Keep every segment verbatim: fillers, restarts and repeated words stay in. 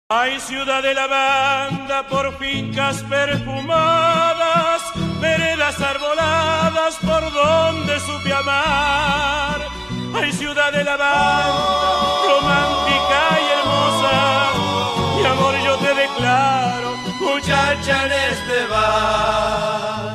Hay ciudad de lavanda por fincas perfumadas, veredas arboladas por donde supe amar. Hay ciudad de lavanda romántica y hermosa, mi amor yo te declaro, muchacha en este bar.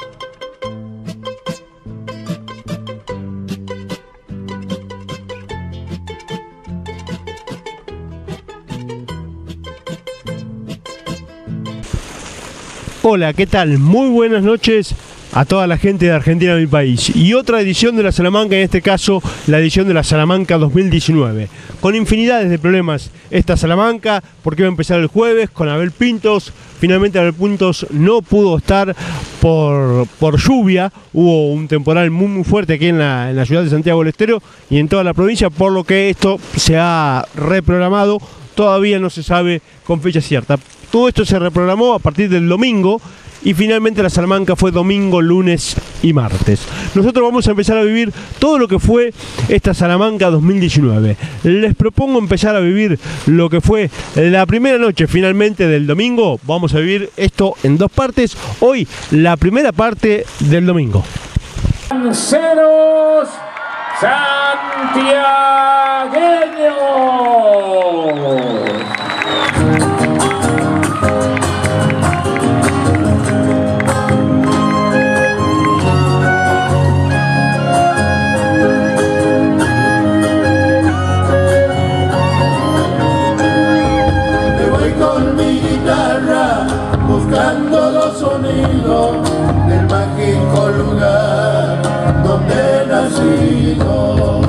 Hola, ¿qué tal? Muy buenas noches a toda la gente de Argentina, mi país. Y otra edición de la Salamanca, en este caso la edición de la Salamanca dos mil diecinueve. Con infinidades de problemas esta Salamanca, porque iba a empezar el jueves con Abel Pintos. Finalmente Abel Pintos no pudo estar por, por lluvia. Hubo un temporal muy muy fuerte aquí en la, en la ciudad de Santiago del Estero y en toda la provincia, por lo que esto se ha reprogramado. Todavía no se sabe con fecha cierta. Todo esto se reprogramó a partir del domingo y finalmente la Salamanca fue domingo, lunes y martes. Nosotros vamos a empezar a vivir todo lo que fue esta Salamanca dos mil diecinueve. Les propongo empezar a vivir lo que fue la primera noche finalmente del domingo. Vamos a vivir esto en dos partes. Hoy la primera parte del domingo. Lanceros santiagueños. Buscando los sonidos del mágico lugar donde he nacido.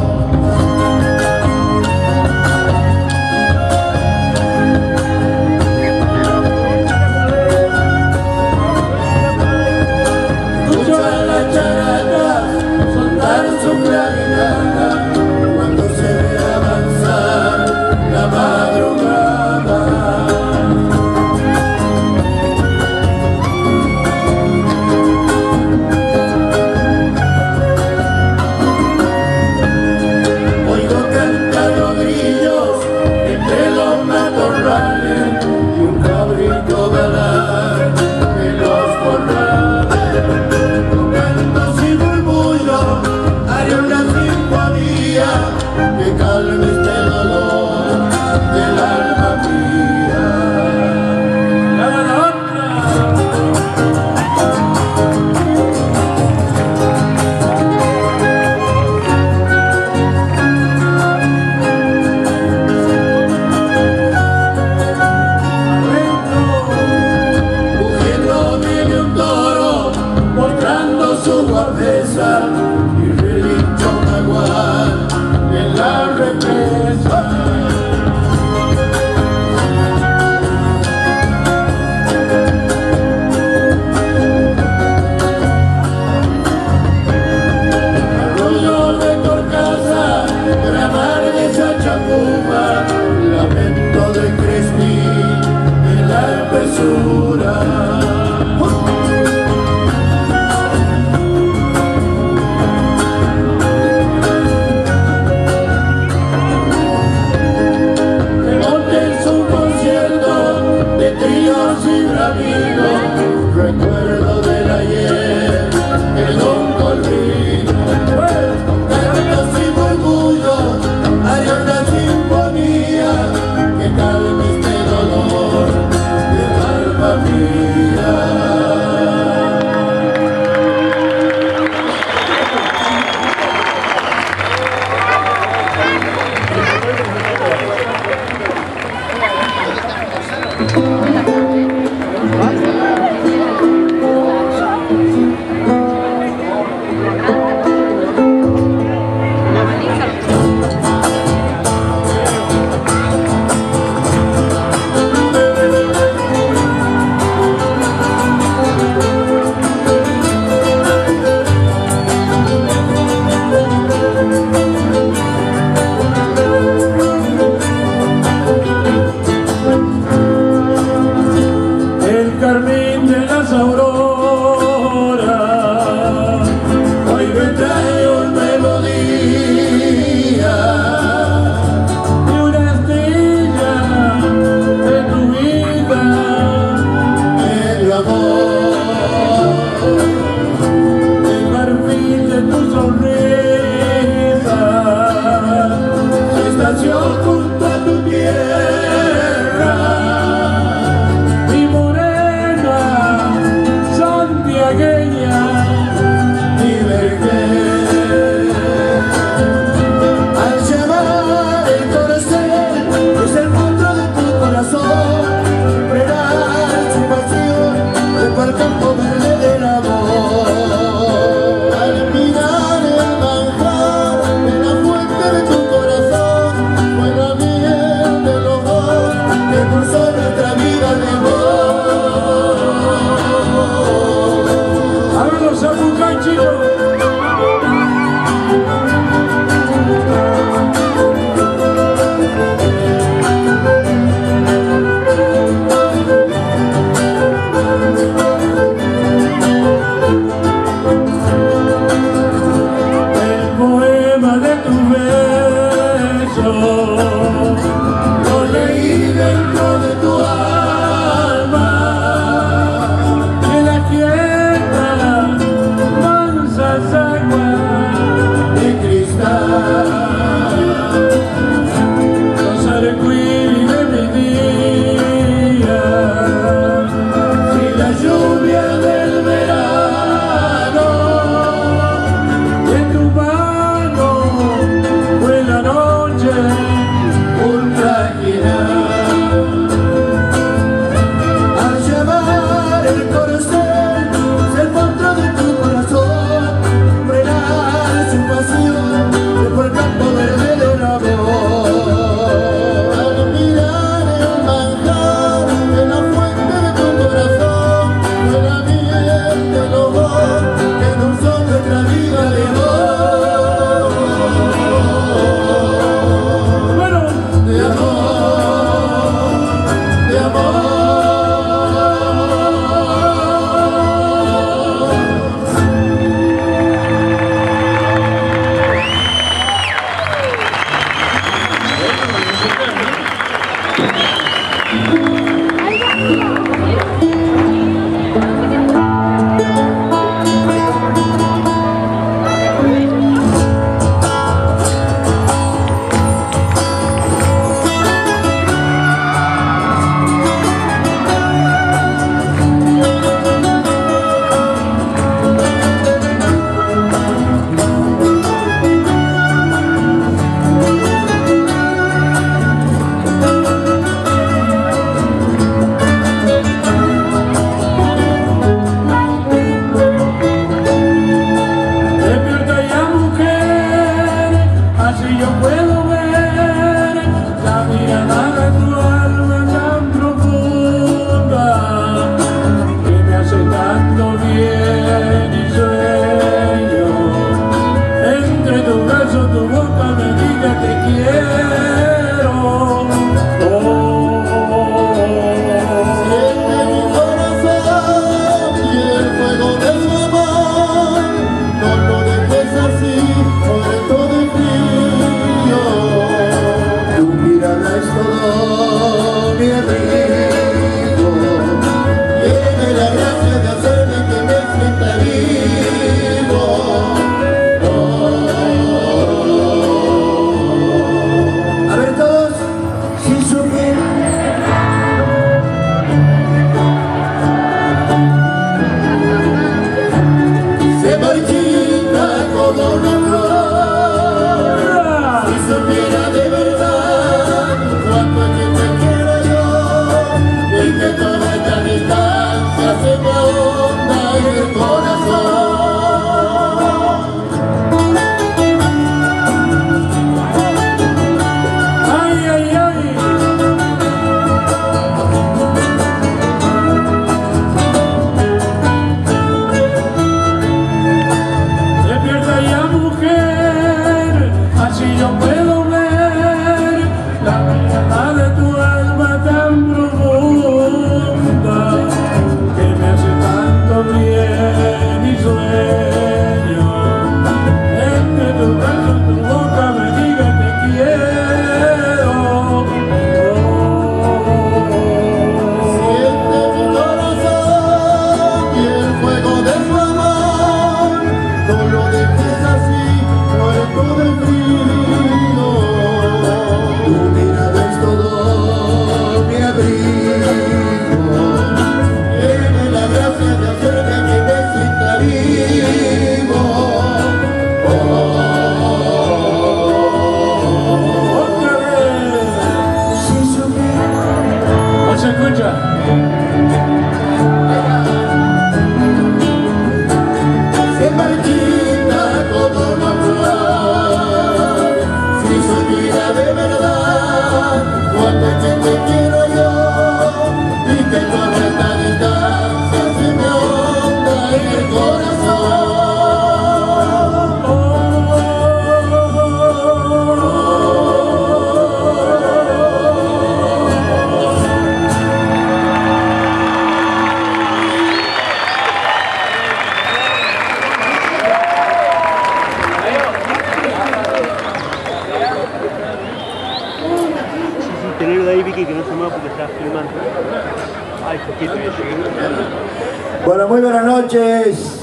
Bueno, muy buenas noches,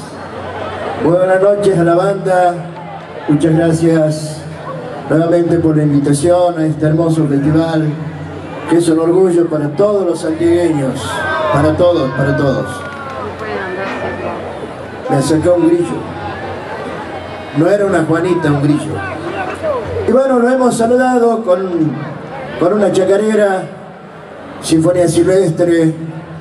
muy buenas noches a la banda, muchas gracias nuevamente por la invitación a este hermoso festival, que es un orgullo para todos los santiagueños, para todos, para todos. Me acercó un grillo, no era una Juanita, un grillo. Y bueno, lo hemos saludado con, con una chacarera, Sinfonía Silvestre,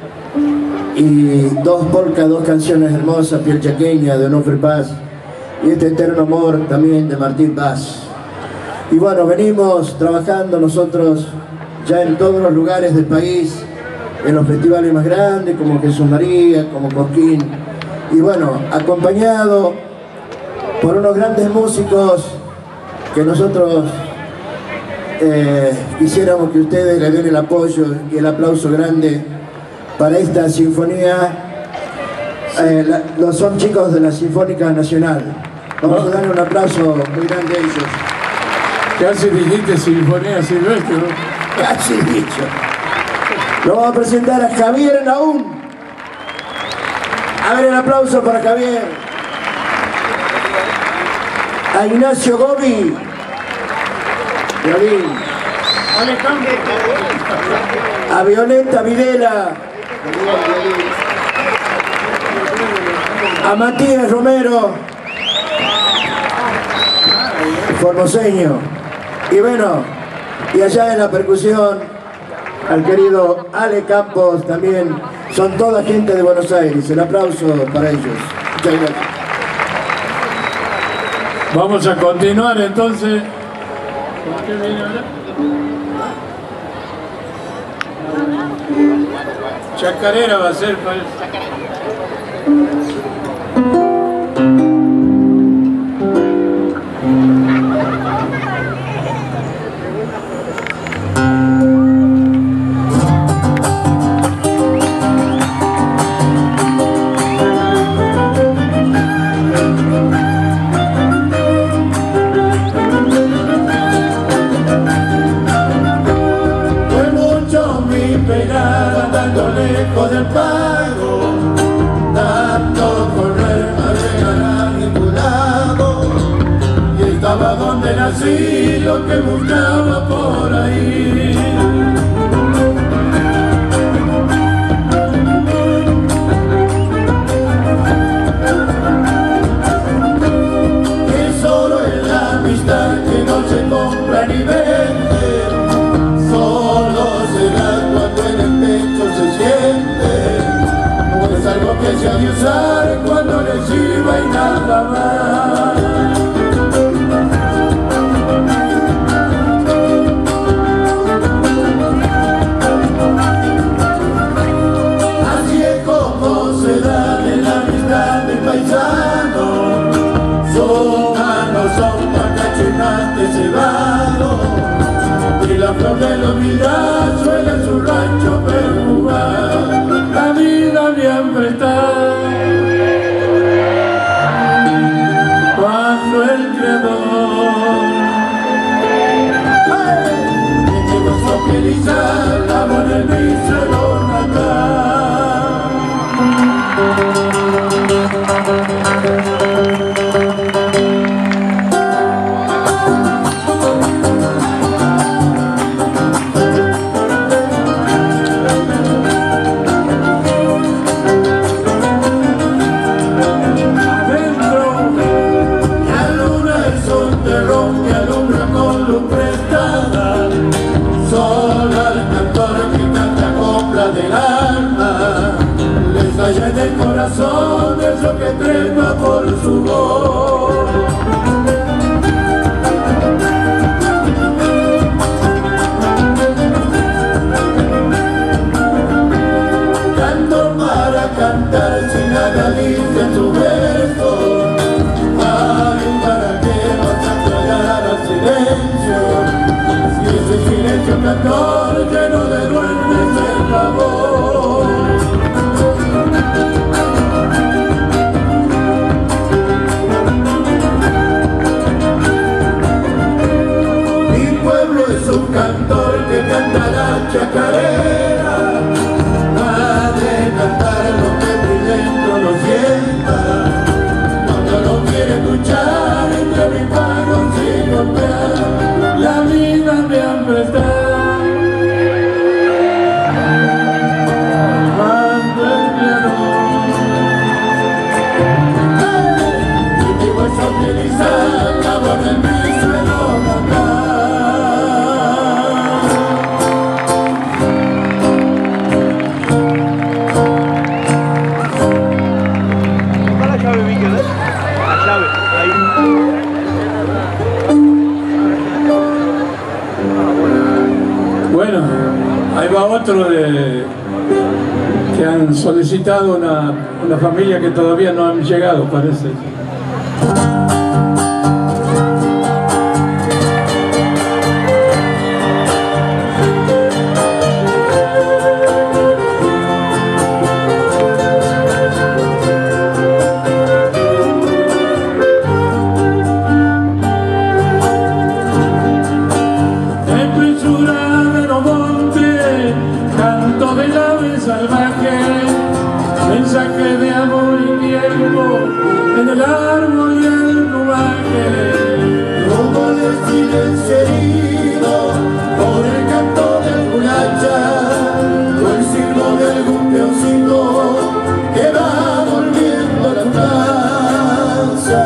y dos polcas, dos canciones hermosas, Piel Chaqueña de Onofre Paz y Este Eterno Amor también de Martín Paz. Y bueno, venimos trabajando nosotros ya en todos los lugares del país, en los festivales más grandes como Jesús María, como Cosquín, y bueno, acompañado por unos grandes músicos que nosotros eh, quisiéramos que ustedes le den el apoyo y el aplauso grande para esta sinfonía. Eh, la, los son chicos de la Sinfónica Nacional. Vamos a darle un aplauso muy grande a ellos. Casi dijiste Sinfonía Silvestre, ¿no? Casi dicho. Lo vamos a presentar a Javier Naún. A ver el aplauso para Javier. A Ignacio Gobi. Violín. A Violeta Videla. A Matías Romero. Formoseño. Y bueno, y allá en la percusión, al querido Ale Campos también. Son toda gente de Buenos Aires. El aplauso para ellos. Muchas gracias. Vamos a continuar entonces. ¿Con qué viene ahora? Chacarera va a ser, parece. Lejos del pago, tanto correr para llegar a ningún lado, y estaba donde nací, lo que buscaba por ahí. Que solo es la amistad que no se compra ni vende, solo será cuando en el pecho se siente, no es algo que se ha de usar cuando le sirva y nada más. Así es como se da en la amistad del paisano, son manos, son pacachinates cebados, y la flor de la humildad suele en su rancho perfumar la vida bien prestada. Cuando el creador me llegó a socializar la buena en mi salón del corazón, eso que trepa por su voz. Canto para cantar sin nada dice en su verso, ay, para que vas a tragar al silencio, si ese silencio cantor lleno de duendes en la voz. Es un cantor que canta la chacarera, ha de cantar lo que por dentro lo sienta, cuando lo quiere escuchar entre mi pago sin golpear, la vida me han prestado. Cuando el creador y mi hueso utilizar la voz del mi suelo cantar. Bueno, ahí va otro de que han solicitado una, una familia que todavía no han llegado, parece. Canto de flores salvajes, mensaje de amor y tiempo en el árbol y el plumaje. Rumbo del silencio herido por el canto del culacha o el silbo de algún peoncito que va volviendo a la plaza.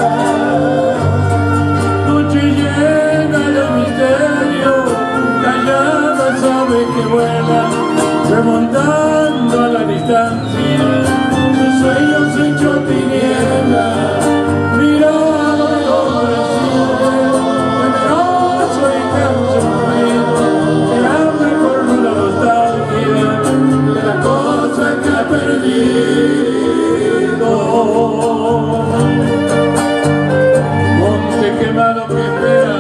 Noche llena de misterio, callada sabe que vuela, remontando a la distancia, sus sueños hechos tiniebla, mirando de oración, temeroso y cancionero, que abre por la nostalgia de la cosa que ha perdido. Monte quemado que espera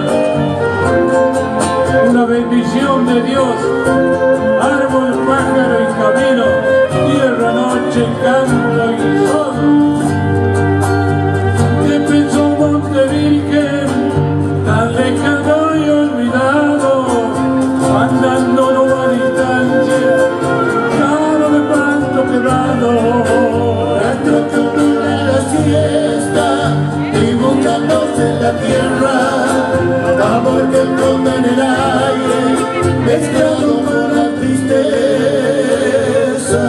una bendición de Dios, árbol, pájaro y camino, tierra, noche, canto y sol. Que pensó Monte Virgen, tan lejano y olvidado, andando no a distancia, claro de panto quebrado. Nuestro cultura en la siesta, dibujándose en la tierra, amor que flota en el aire, mezclado con la tristeza.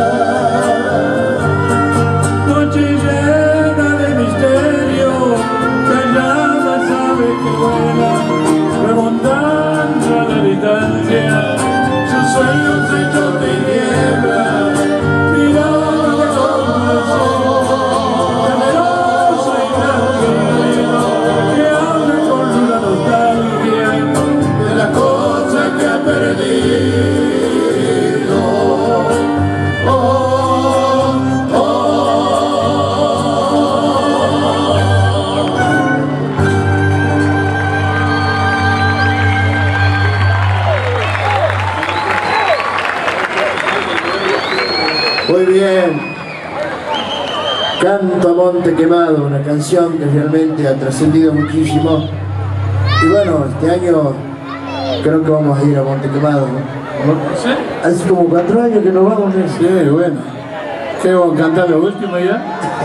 Noche llena de misterio, callada sabe que vuela, remontando a la distancia, sus sueños hechos de niebla, mirando de corazón, temeroso y tranquilo, que habla con una nostalgia de la cosa que ha perdido. Oh, oh, oh. Muy bien. Canto a Monte Quemado, una canción que realmente ha trascendido muchísimo. Y bueno, este año creo que vamos a ir a Monte Quemado, ¿no? ¿Sí? Hace como cuatro años que nos vamos, ¿no? Sí, bueno. ¿Qué vamos a cantar lo último ya?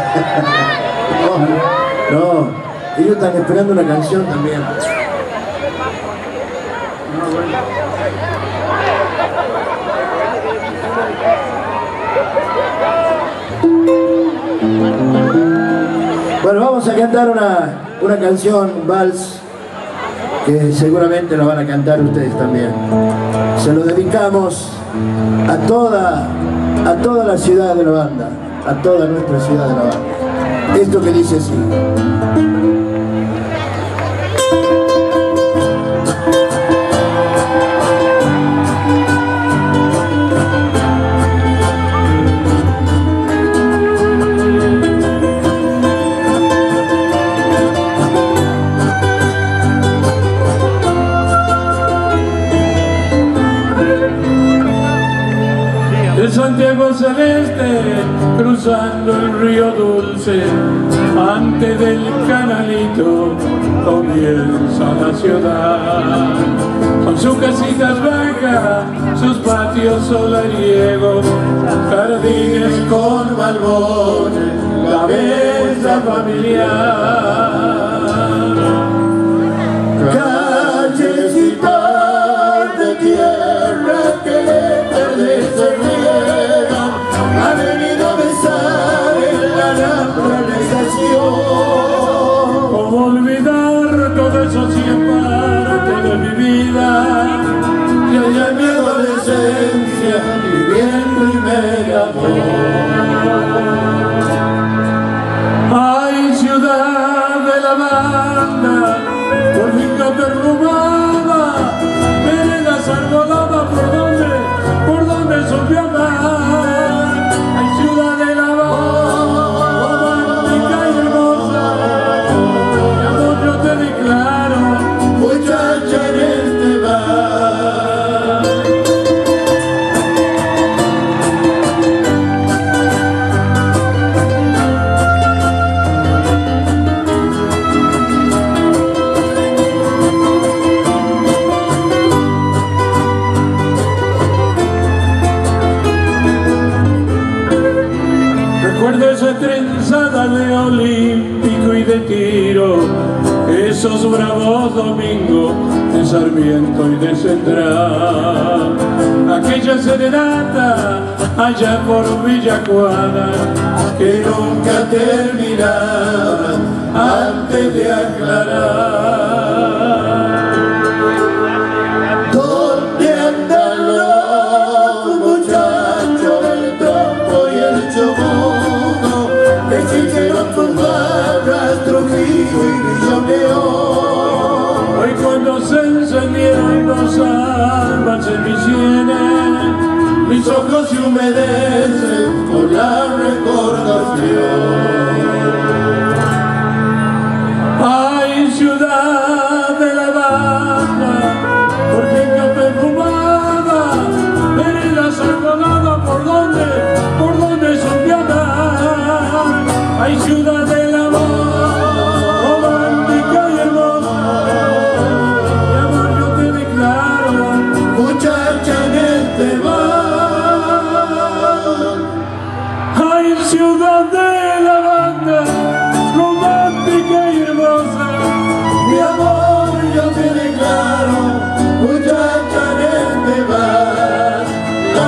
No, no, ellos están esperando una canción también. Bueno, vamos a cantar una, una canción, un vals, que seguramente la van a cantar ustedes también. Se lo dedicamos a toda, a toda la ciudad de la banda, a toda nuestra ciudad de la banda. Esto que dice así. De Santiago Celeste, cruzando el río Dulce, antes del canalito comienza la ciudad. Con sus casitas bajas, sus patios solariegos, jardines con balbones, la bella familiar. Callecitas de tierra que verdes se riegan, han venido a besar en la naturalización. ¿Cómo olvidar todo eso si es parte de mi vida? Y allá en mi adolescencia viviendo y media Ay, ciudad de la banda, por finca perfumada, veredas arboladas por donde, por donde supe amar. Ay, ciudad de la banda, romántica y hermosa, mi amor yo te declaro, muchacha en este bar. calzada de Olímpico y de Tiro, esos bravos domingos de Sarmiento y de Central, aquella serenata allá por Villacuana que nunca terminaba antes de aclarar. ¿Dónde andan los muchachos del Trompo y el Chomuno, que hicieron tus barras, Trujillo y Villoneo? Hoy cuando se encendieron los almas en mis sienes, mis ojos se humedecen por la recordación. Ay, ciudad de la banda, porque en café fumada, veredas algodonadas, por donde, por donde supe andar. Ay, ciudad de la banda, romántica y hermosa, mi amor yo te declaro, muchacha en este bar. Ay, ciudad de la banda, romántica y hermosa, mi amor yo te declaro, muchacha en este bar. Ah,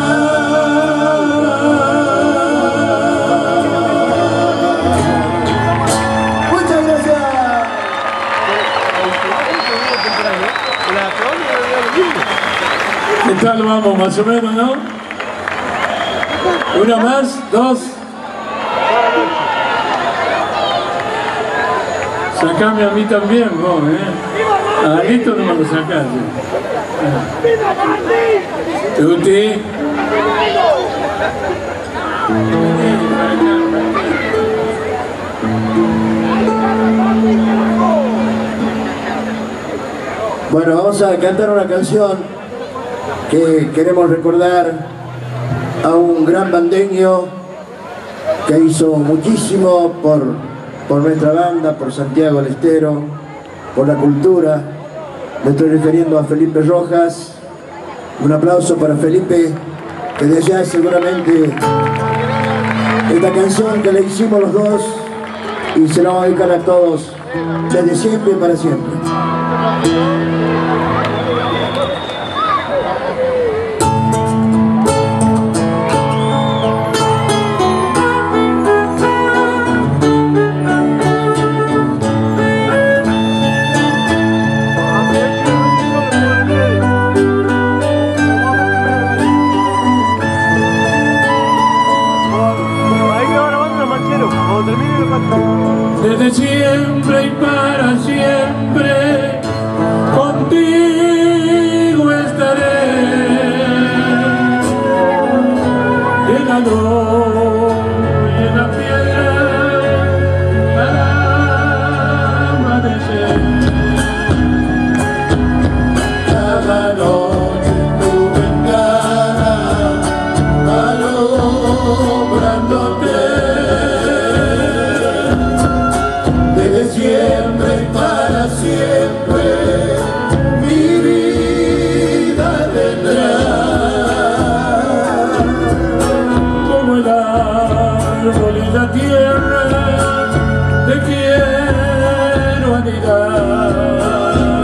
Muchas gracias. ¿qué tal vamos más o menos, no? Una más, dos. Sacame a mí también, vos, ¿eh? A Alito no me lo sacaste. Tuti. Bueno, vamos a cantar una canción que queremos recordar a un gran bandeño que hizo muchísimo por, por nuestra banda, por Santiago del Estero, por la cultura. Me estoy refiriendo a Felipe Rojas. Un aplauso para Felipe, que de allá seguramente esta canción que le hicimos los dos y se la vamos a dedicar a todos desde siempre y para siempre. Desde siempre y para siempre contigo estaré. En la noche y en la piedra al amanecer. Cada noche en tu ventana alumbrándote. Siempre y para siempre mi vida vendrá, como el árbol y la tierra te quiero anidar,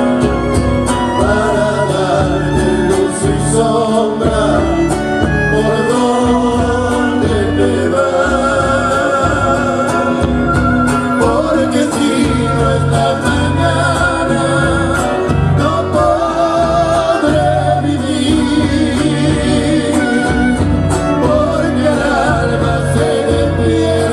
para darte luz y sombra por donde te vas. Esta mañana no podré vivir, porque el alma se despierta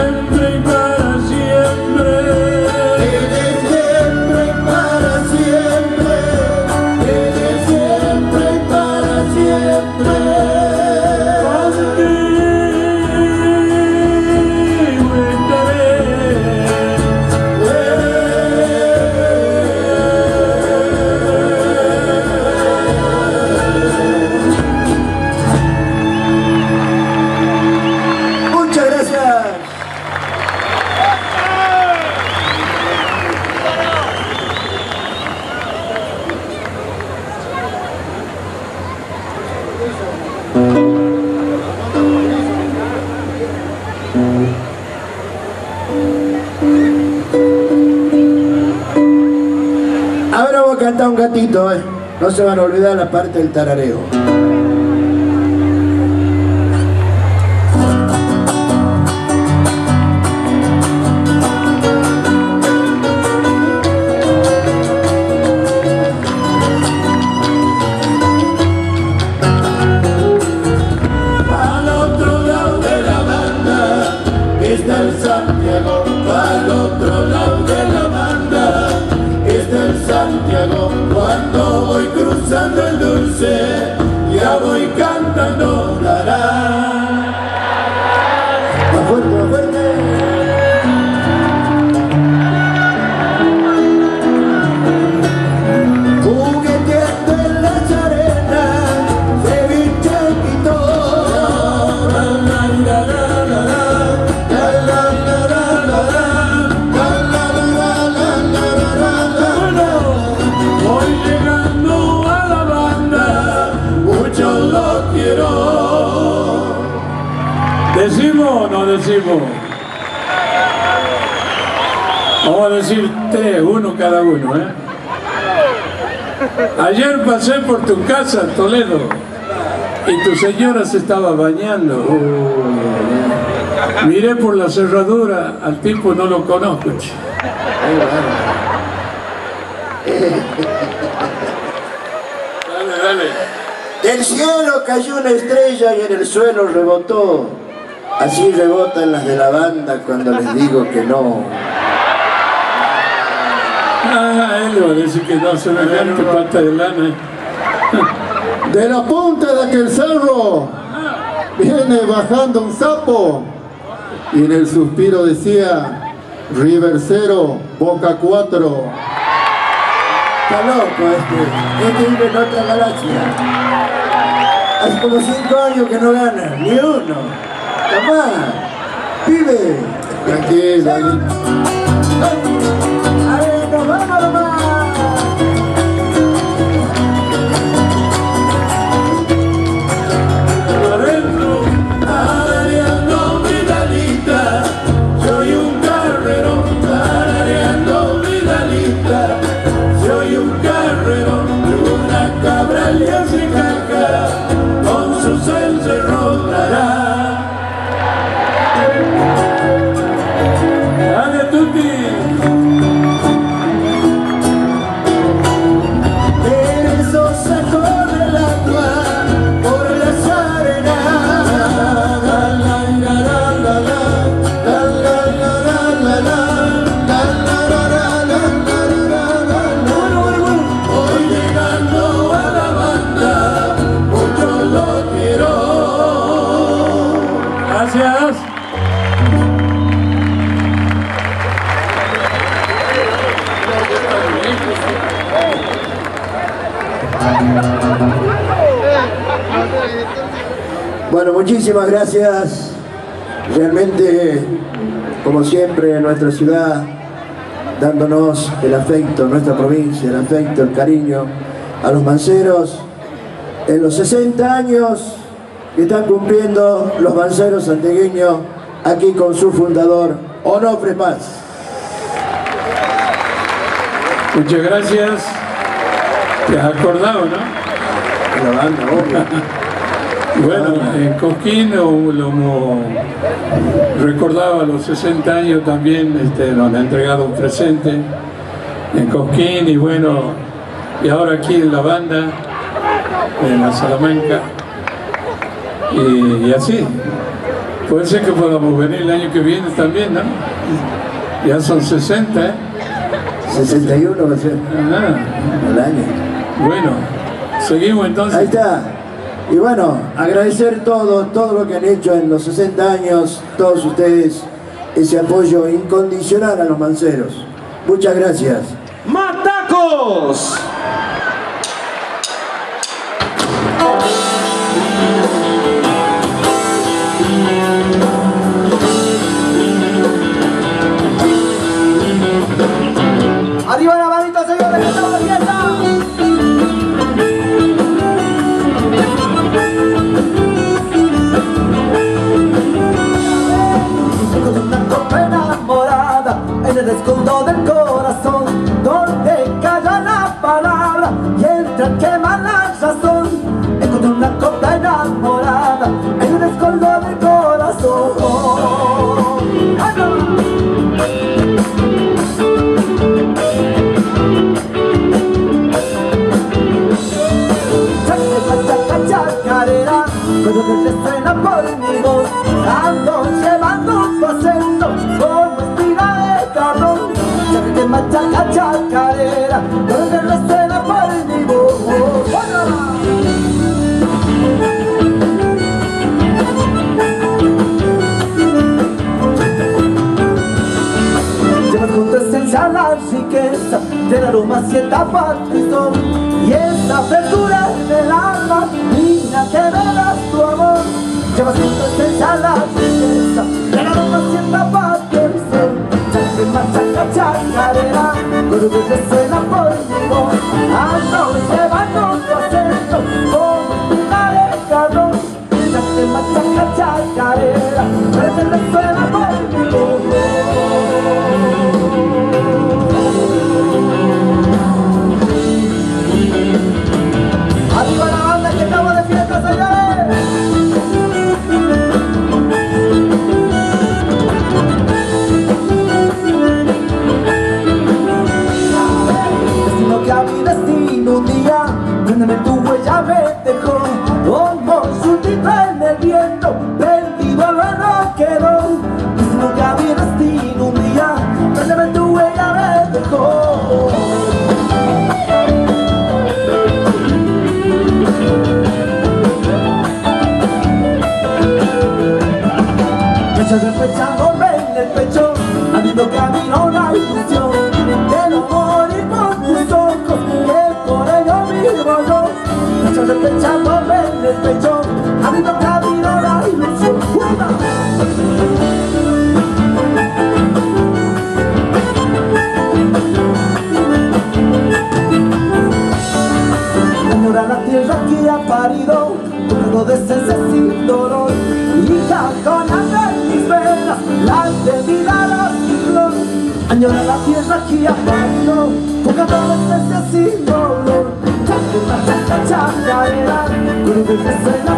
siempre y para siempre. Desde siempre y para siempre. Desde siempre y para siempre. Contigo estaré. Muchas gracias. Ahora voy a cantar un gatito, eh. No se van a olvidar la parte del tarareo. Al otro lado de la banda está el Santiago. Al otro lado de la banda está el Santiago. Cuando voy cruzando el Dulce, ya voy cantando la la. Más fuerte, más fuerte. Jugueteando en las arenas, ceviche y todo. La la la la la la. La, la, la, la, la, la. La, la, la, la, la, la, la, la. Bueno, voy llegando a la banda, mucho lo quiero. ¿Decimos o no decimos? Vamos a decir tres, uno cada uno, ¿eh? Ayer pasé por tu casa, Toledo, y tu señora se estaba bañando. Uh, miré por la cerradura, al tipo no lo conozco. che. Dale, dale. Del cielo cayó una estrella y en el suelo rebotó. Así rebotan las de la banda cuando les digo que no. Ah, él le va a decir que no, semejante pata de lana. De la punta de aquel cerro viene bajando un sapo y en el suspiro decía River cero, Boca cuatro. Está loco este. Este vive en otra galaxia. Hace como cinco años que no gana, ni uno. Tomá, pibe. Tranquilo. A ver, nos vamos nomás. Adentro, tarareando Vidalita, soy un carrero, tarareando Vidalita, soy un carrero, de una cabra le hace caca, con su cencerro dará. Dale, Tuti. Eso sacó del agua por las arenas. La, la, la, la, la, la. La, la, la, la, la, la. La, la, la, la, la, la, la, la. Bueno, bueno, bueno. Voy llegando a la banda, mucho lo quiero. Gracias. Bueno, muchísimas gracias. Realmente, como siempre, nuestra ciudad dándonos el afecto, nuestra provincia, el afecto, el cariño a los manceros en los sesenta años que están cumpliendo los manceros santiagueños aquí con su fundador, Onofre Paz. Muchas gracias. Te has acordado, ¿no? La banda, obvio. Bueno, en Cosquín lo, lo recordaba los sesenta años también, este, nos ha entregado un presente en Cosquín y bueno, y ahora aquí en la banda, en la Salamanca, y, y así, Puede ser que podamos venir el año que viene también, ¿no? Ya son sesenta, ¿eh? sesenta y uno va a ser Ah, el año. bueno, seguimos entonces. Ahí está. Y bueno, agradecer todo, todo lo que han hecho en los sesenta años, todos ustedes, ese apoyo incondicional a los manceros. Muchas gracias. ¡Matacos! ¡Arriba la manito, señores! ¡Que estamos de fiesta! Con una copa enamorada en el escudo del corazón, donde calla la palabra y entra quema la razón. Encontré una copa enamorada en el escudo del corazón. ¡Ay, no! Chacarera, cuando que resuena por mi voz, ando llevando tu acento como espina de cabrón. Chacarera, machaca, chacarera, cuando que resuena por mi voz. Llevas con tu esencia la riqueza del aroma sienta patrizón y esta frescura del alma, niña, que me das tu amor. Llevas con tu esencia la riqueza del aroma sienta patrizón. Chacarera, machaca, chacarera, cuando que resuena por mi voz, ando llevando tu acento como espina de cabrón. Chacarera, machaca, chacarera, cuando que resuena por mi voz. ¡Arriba la banda que estamos de fiesta, señores! Destino que a mi destino un día, préndeme tu huella me dejó, como súbdito en el viento, perdido luego quedó. Destino que a mi destino un día, préndeme tu huella me dejó. Despechándome en el pecho, abriendo camino una ilusión. Quiero morir por tus ojos, que por ello vivo yo. Despechándome en el pecho, abriendo camino una ilusión. Añora la tierra que ha parido, tocando de esencia sin dolor, hija con hambre en mis venas, la de vida la ciclón. Añora la tierra que ha parido, tocando de esencia sin dolor. Chacarera, chacarera, cuando que resuena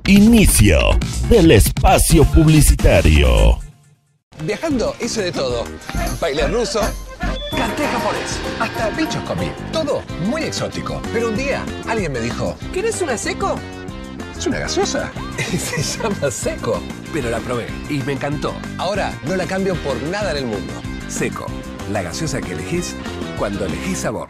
Inicio del espacio publicitario. Viajando hice de todo. Bailé ruso, canté japonés, hasta bichos comí. Todo muy exótico. Pero un día alguien me dijo, ¿querés una seco? ¿Es una gaseosa? Se llama Seco. Pero la probé y me encantó. Ahora no la cambio por nada en el mundo. Seco, la gaseosa que elegís cuando elegís sabor.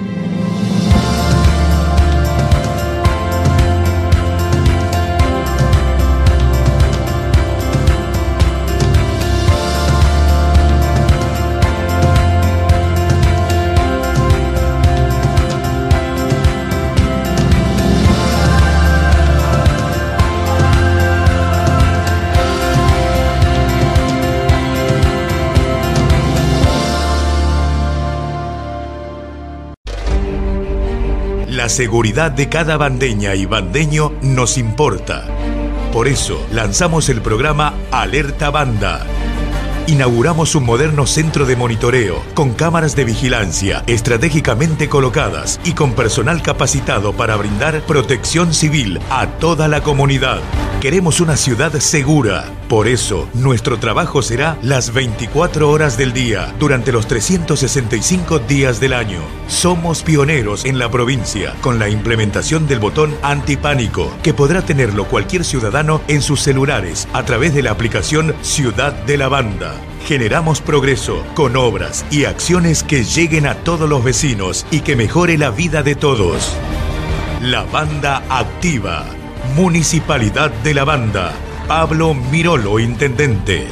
La seguridad de cada bandeña y bandeño nos importa. Por eso lanzamos el programa Alerta Banda. Inauguramos un moderno centro de monitoreo con cámaras de vigilancia estratégicamente colocadas y con personal capacitado para brindar protección civil a toda la comunidad. Queremos una ciudad segura. Por eso, nuestro trabajo será las veinticuatro horas del día, durante los trescientos sesenta y cinco días del año. Somos pioneros en la provincia con la implementación del botón antipánico, que podrá tenerlo cualquier ciudadano en sus celulares a través de la aplicación Ciudad de la Banda. Generamos progreso con obras y acciones que lleguen a todos los vecinos y que mejore la vida de todos. La Banda activa. Municipalidad de La Banda. Pablo Mirolo, intendente.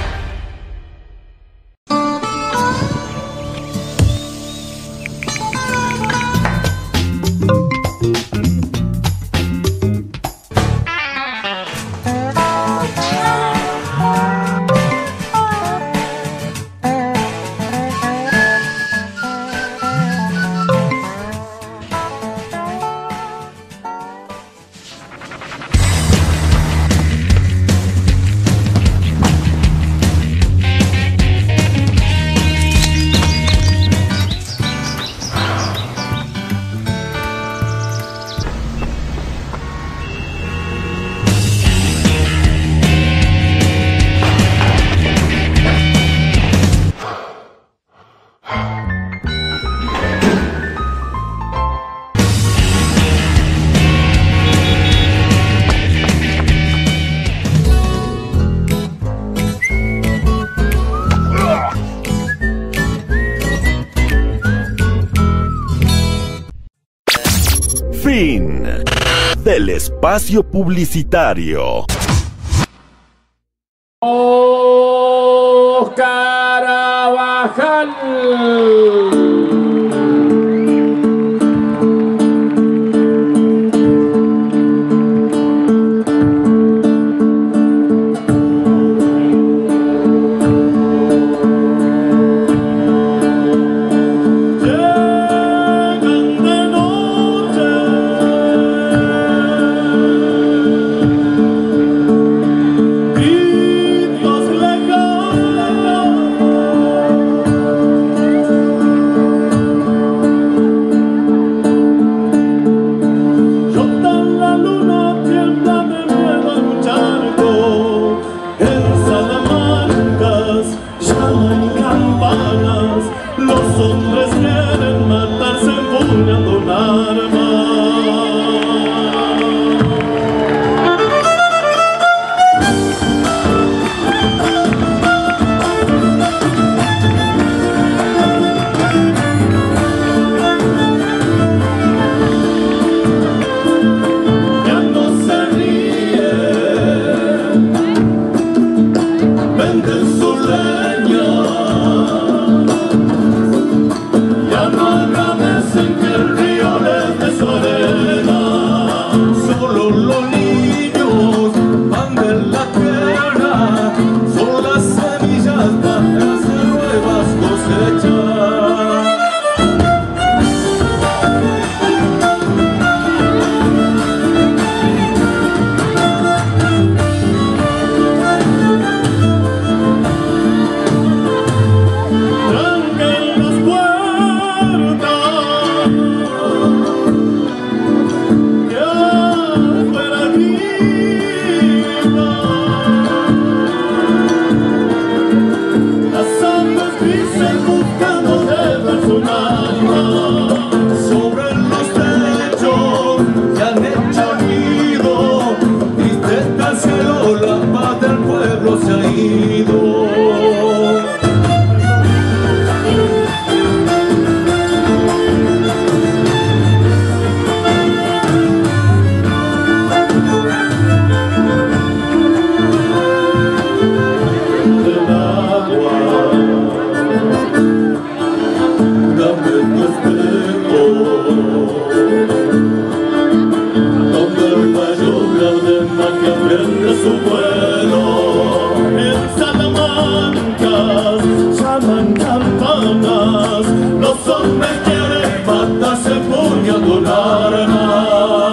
Fin del espacio publicitario. ¡Oh, Carabajal! prende su vuelo. En Salamanca llaman campanas, los hombres quieren matarse empuñando un arma.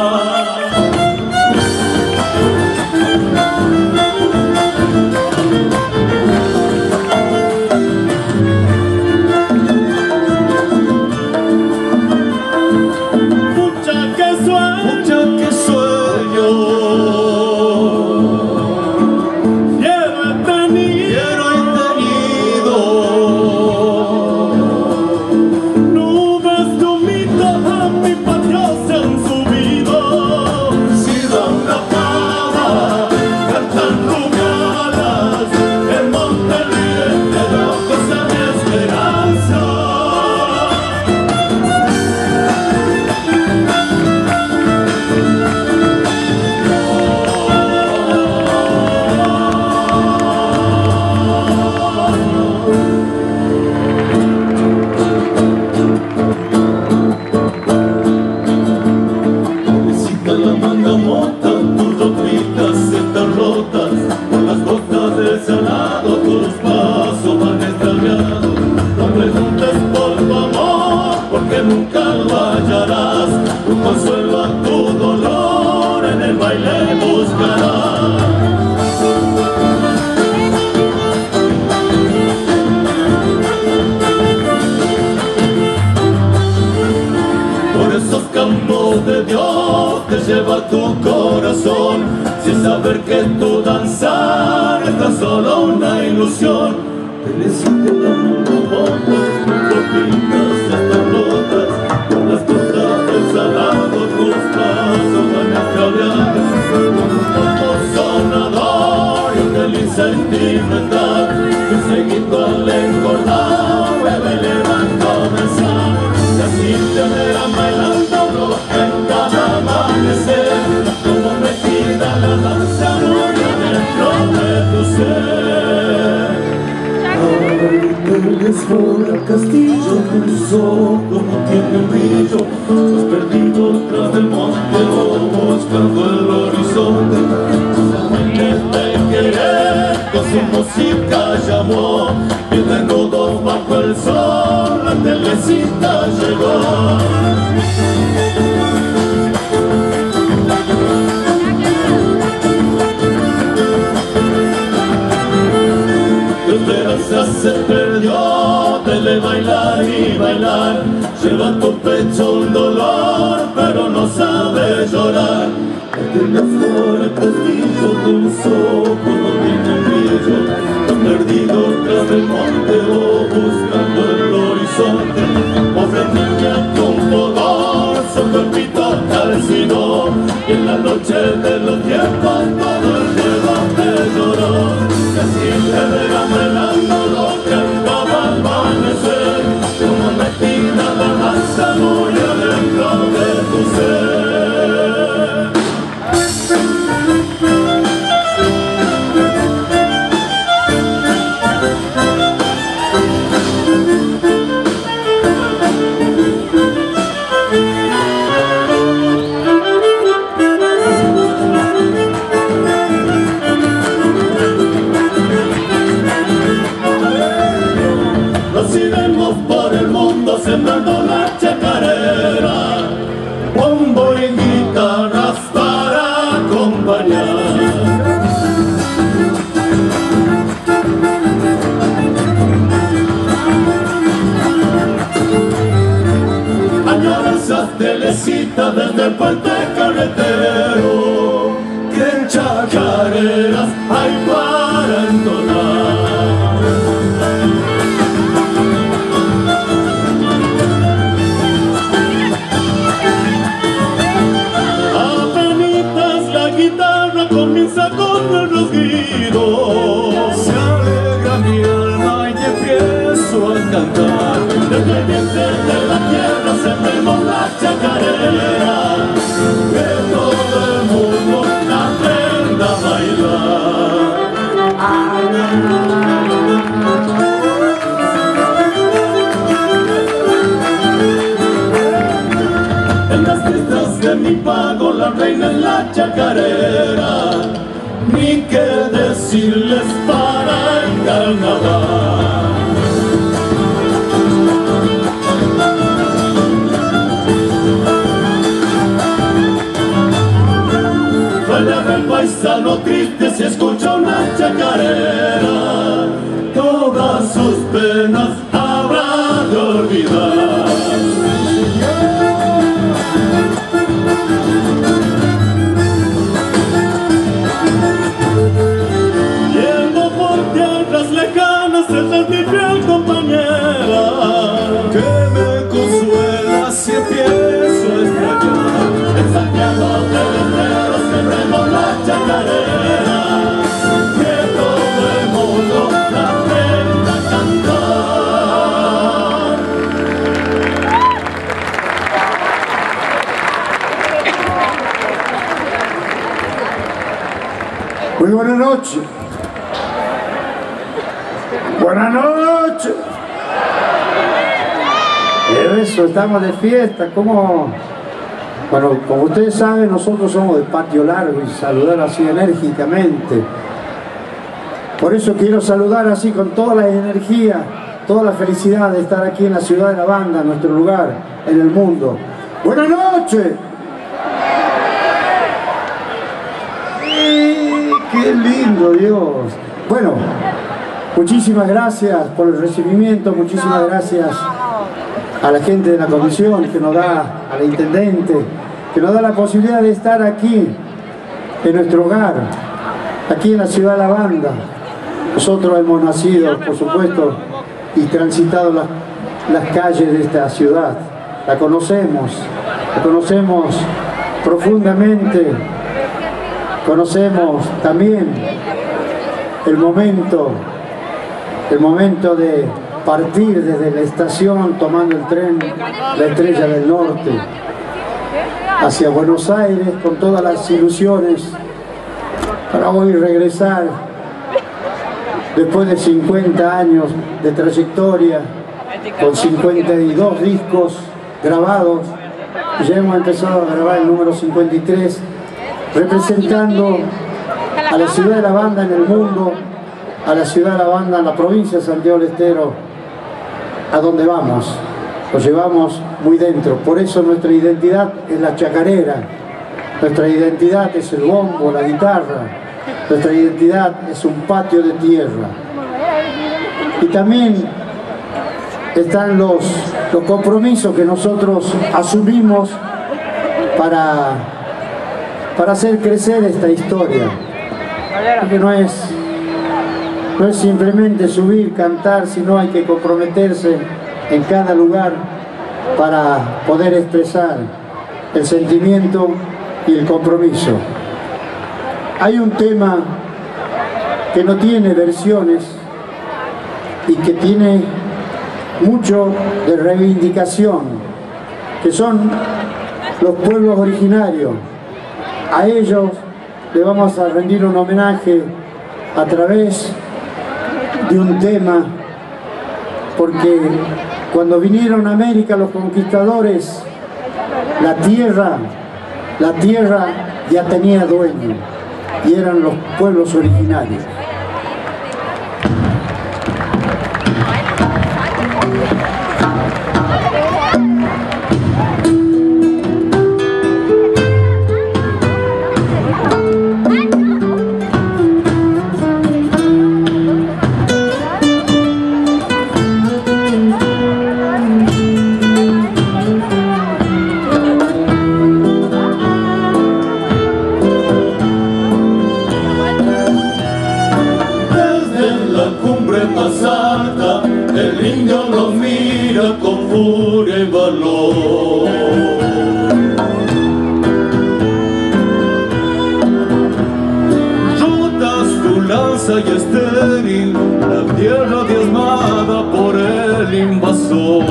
Lleva tu corazón sin saber que tu danzar es tan solo una ilusión. Te le sientes dando botas, tus pintas están rotas, con las costas del salado tus pasos van a cabrear. Con un poco sonador y un feliz sentimental, y seguido al engordar, bebé le van a comenzar. Y así te verán bailando roja en cada amanecer, como metida la danza gloria dentro de tu ser. Ay, te les fuera el castillo, tus ojos no tienen brillo, has perdido tras del monte o buscando el horizonte. De querer, con su música llamó, y desnudos bajo el sol, la telecita llegó. Tu esperanza se perdió, dele bailar y bailar, lleva en tu pecho un dolor, pero no sabe llorar. De la flor el castillo, tus ojos no tienen brillo, has perdido tras del monte o buscando el horizonte. Pobre niña con fogor, su cuerpito calcinó, y en la noche de los tiempos todo el cielo te lloró. Y así te verán bailando loca en cada amanecer, como metida la danza muy adentro de tu ser. Sembrando la chacarera, bombo y guitarras para acompañar. Añoranzas telecitas desde el puente carretero, que chacareras hay para entonar. Comienza con el rugido, se alegra mi alma y empiezo a cantar. Desde el vientre de la tierra sembremos la chacarera, que todo el mundo aprenda a bailar. En las fiestas de mi pago la reina es la chacarera, decirles para el carnaval. Vaya del paisano triste si escucha una chacarera, todas sus penas habrá de olvidar. Yendo por tierras lejanas es mi fiel compañera, que me consuela si empiezo a extrañar. En Santiago de Guerrero sembremos la chacarera, que todo el mundo la aprenda a cantar. Muy buenas noches. Buenas noches. Eso, estamos de fiesta. ¿Cómo? Bueno, como ustedes saben, nosotros somos de patio largo y saludar así enérgicamente. Por eso quiero saludar así con toda la energía, toda la felicidad de estar aquí en la ciudad de la banda, nuestro lugar en el mundo. ¡Buenas noches! ¡Qué lindo, Dios! Bueno, muchísimas gracias por el recibimiento, muchísimas gracias a la gente de la comisión que nos da, a la intendente, que nos da la posibilidad de estar aquí, en nuestro hogar, aquí en la ciudad de la banda. Nosotros hemos nacido, por supuesto, y transitado las, las calles de esta ciudad. La conocemos, la conocemos profundamente, conocemos también el momento, el momento de partir desde la estación tomando el tren La Estrella del Norte hacia Buenos Aires con todas las ilusiones para hoy regresar después de cincuenta años de trayectoria, con cincuenta y dos discos grabados. Ya hemos empezado a grabar el número cincuenta y tres, representando a la ciudad de la banda en el mundo, a la ciudad de la banda en la provincia de Santiago del Estero, a donde vamos, lo llevamos muy dentro. Por eso nuestra identidad es la chacarera, nuestra identidad es el bombo, la guitarra, nuestra identidad es un patio de tierra. Y también están los, los compromisos que nosotros asumimos para, para hacer crecer esta historia. Porque no es, no es simplemente subir, cantar, sino hay que comprometerse en cada lugar para poder expresar el sentimiento y el compromiso. Hay un tema que no tiene versiones y que tiene mucho de reivindicación, que son los pueblos originarios. A ellos le vamos a rendir un homenaje a través de un tema, porque cuando vinieron a América los conquistadores, la tierra, la tierra ya tenía dueño, y eran los pueblos originarios. y estéril, la tierra diezmada por el invasor.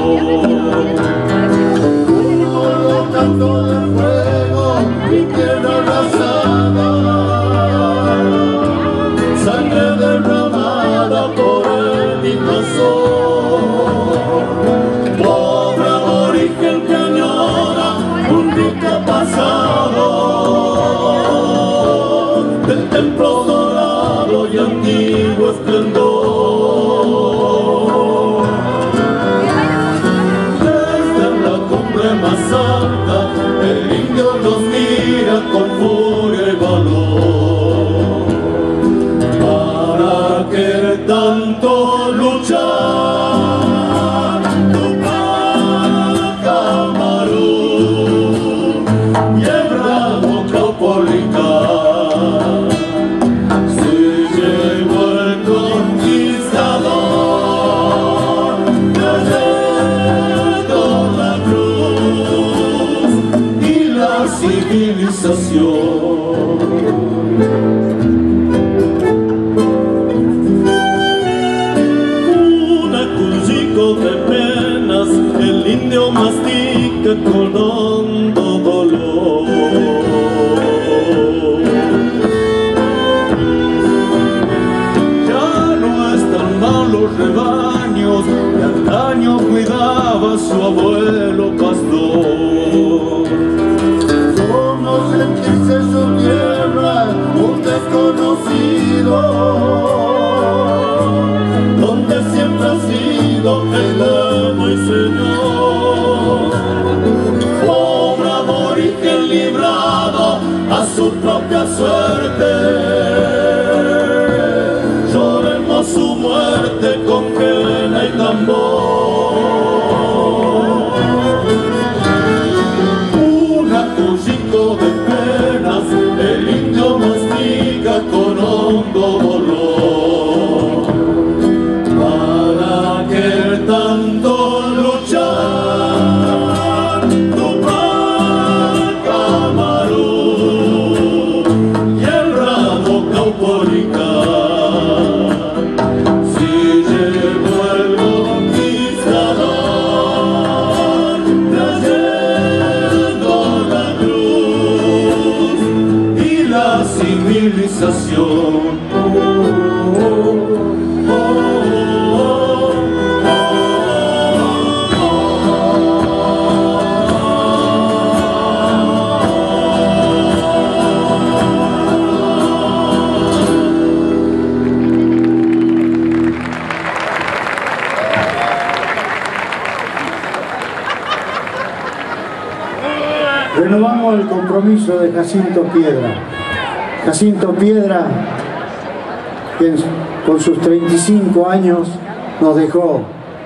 Como canto de fuego y tierra arrasada, sangre derramada por el invasor. Pobre aborigen que añora un día pasado, del templo dorado y esplendor. Desde la cumbre más alta, el indio nos mira con furia y valor. ¿Para qué tanto luchar? Tupac Amaru y el bravo Caupolicán. Un acullico de penas, el indio mastica con hondo dolor. Ya no están mal los rebaños que antaño cuidaba su abuelo pastor. Sentirse su tierra, un desconocido, donde siempre ha sido el amo y señor. Pobre aborigen librado a su propia suerte, lloremos su muerte con pena y tambor. El indio mastiga con hondo dolor. ¿Para qué tanto luchar? Tupac Amaru y el bravo Caupolicán. Si llegó el conquistador, trayendo la cruz y la civilización. Oh, oh, oh, Renovamos el compromiso de Jacinto Piedra. Jacinto Piedra, que con sus treinta y cinco años nos dejó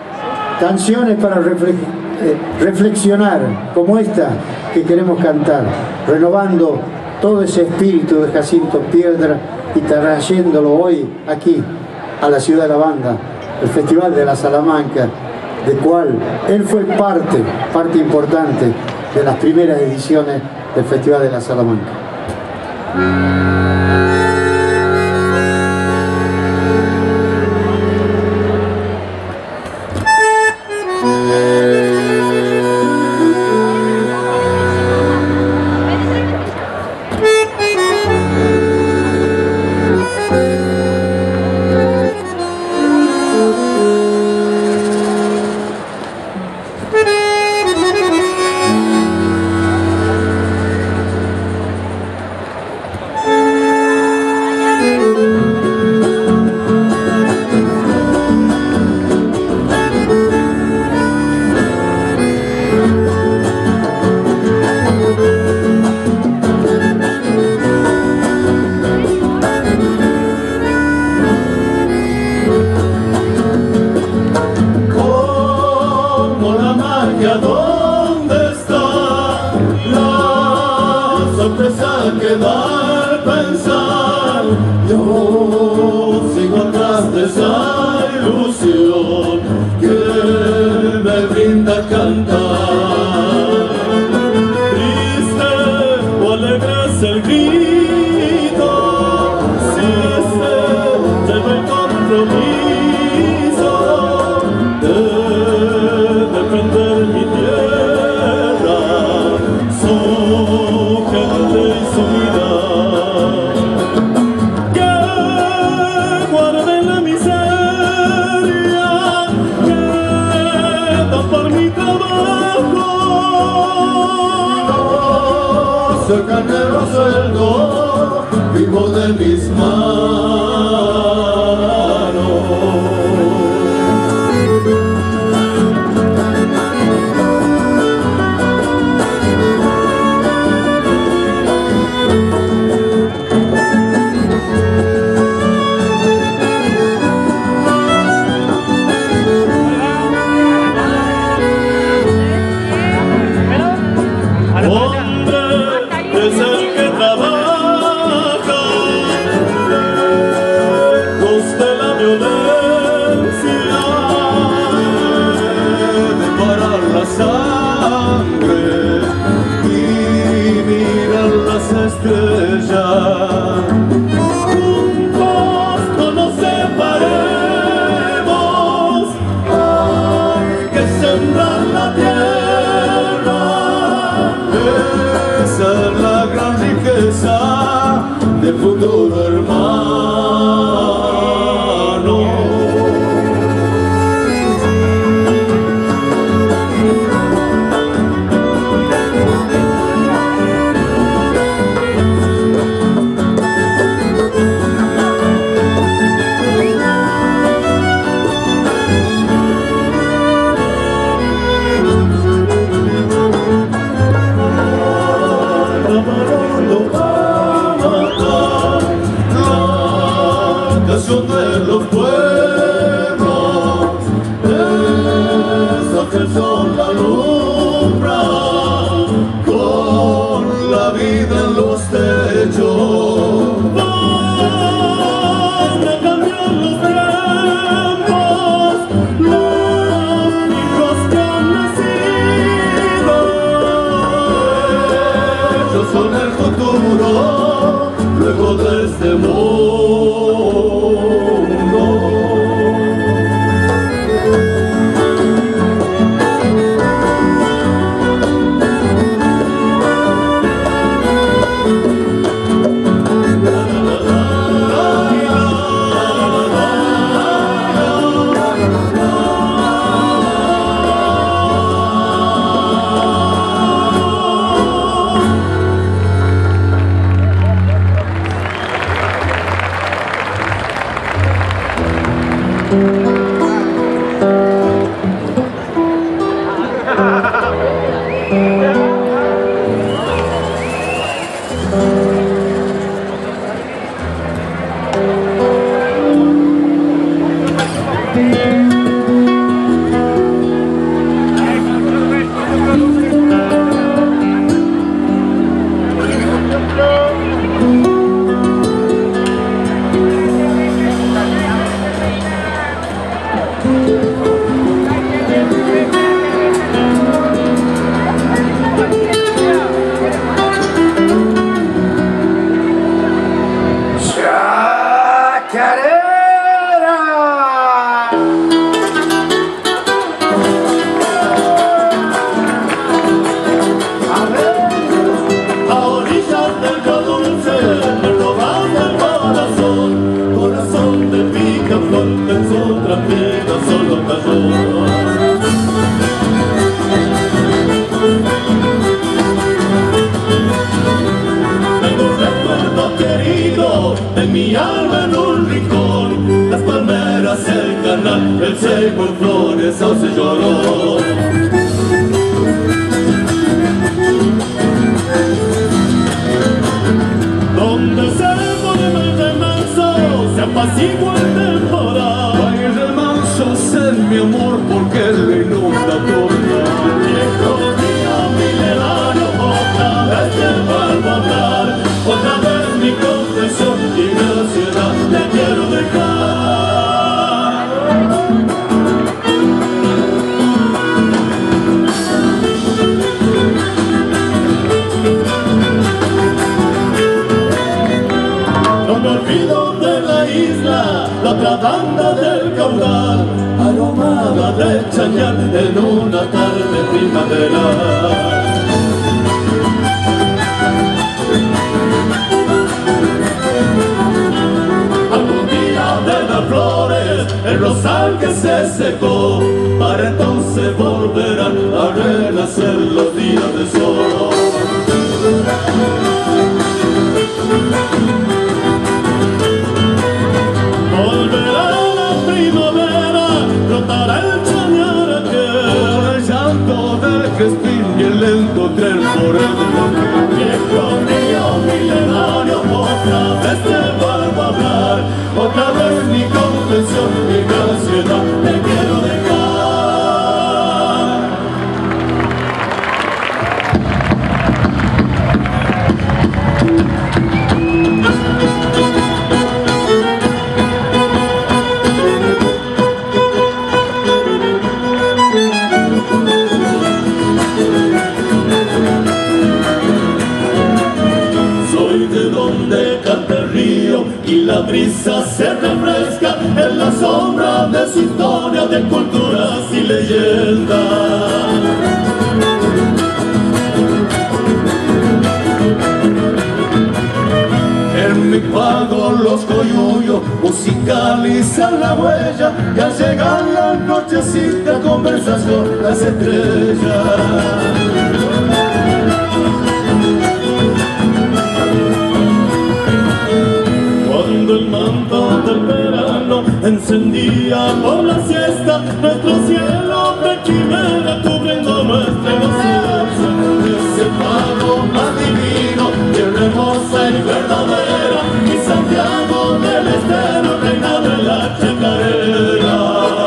canciones para reflex eh, reflexionar, como esta que queremos cantar, renovando todo ese espíritu de Jacinto Piedra y trayéndolo hoy aquí a la ciudad de La Banda, el Festival de la Salamanca, del cual él fue parte, parte importante de las primeras ediciones del Festival de la Salamanca. Sueldo, vivo de mis manos. futuro hermano. De los pueblos, esa que el sol la alumbra con la vida en los techos. Van a cambiar los tiempos, los hijos que han nacido. Ellos son el futuro, luego de este mundo. El ceibo en flores hace lloró. Donde se pone el remanso, se apacigua el temporal. Baile el remanso en mi amor porque le inunda toda. Viejo mío milenario, otra vez te vuelvo a hablar. Otra vez mi confesión y mi ansiedad te quiero dejar. La otra banda del caudal, aromada de chañar en una tarde primaveral. Algún día de las flores, el rosal que se secó, para entonces volverán a renacer los días de sol. Volverá la primavera, brotará el chañar aquel, el llanto del crespín y el lento tren por el bosque. Viejo mío milenario, otra vez te vuelvo a hablar, otra vez mi confesión y mi ansiedad te quiero dejar. Y la brisa se refresca en la sombra de su historia de culturas y leyendas. En mi pago los coyuyos musicalizan la huella y al llegar la nochecita conversas con las estrellas. Cuando el manto del verano encendía por la siesta nuestro cielo de quimera cubriendo nuestra inocencia, ese pago más divino, tierra hermosa y verdadera, y Santiago del Estero, reina de la chacarera.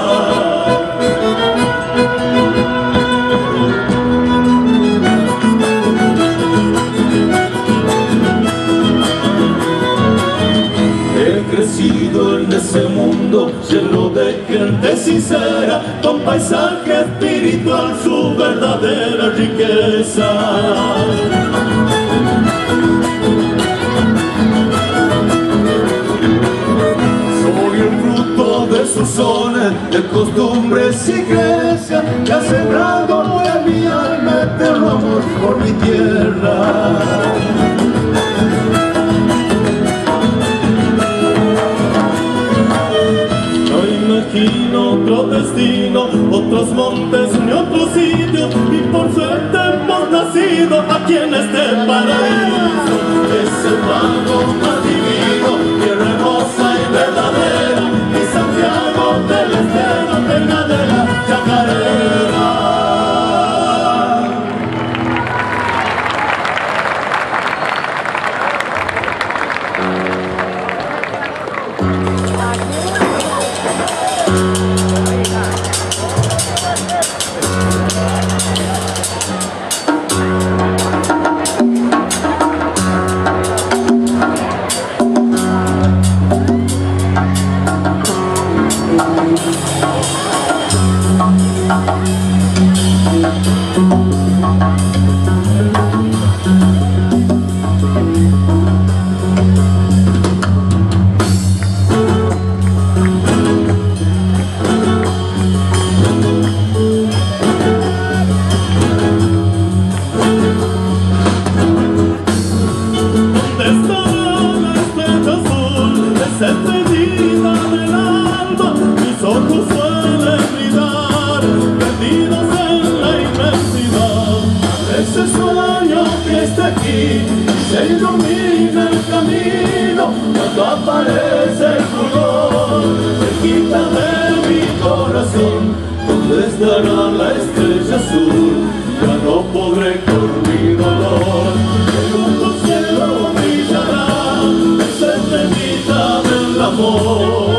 Crecido en ese mundo lleno de gente sincera, con paisaje espiritual su verdadera riqueza. Soy el fruto de sus sones, de costumbres y creencias, que ha sembrado en mi alma eterno amor por mi tierra. Imagino otro destino, otros montes ni otro sitio, y por suerte hemos nacido aquí en este paraíso. Es el pago más divino, tierra hermosa y verdadera, y Santiago del Estero, reina de la chacarera. Se ilumina el camino cuando aparece el fulgor, cerquita de mi corazón, donde estará la estrella azul. Ya no podré con mi dolor, en otro cielo brillará esa estrellita del amor.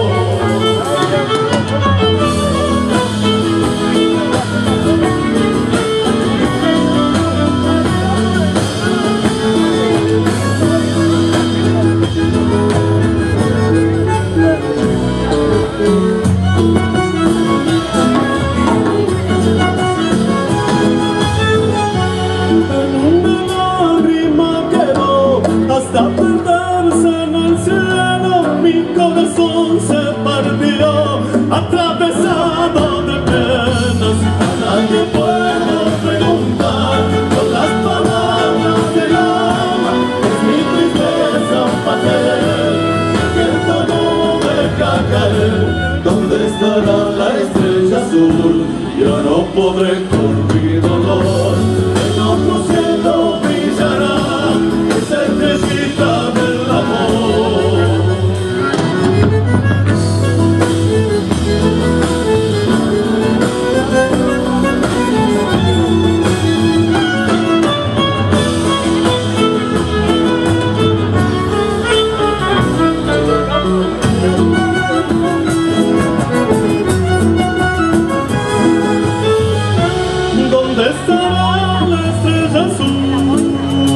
Hasta perderse en el cielo, mi corazón se partió, atravesado de penas. A nadie puedo preguntar con las palabras del alma, es mi tristeza un papel que el viento no deja caer. ¿Dónde estará la estrella azul? Ya no podré con mi dolor, en otro cielo brillará esa estrellita del amor. ¿Dónde estará la estrella azul?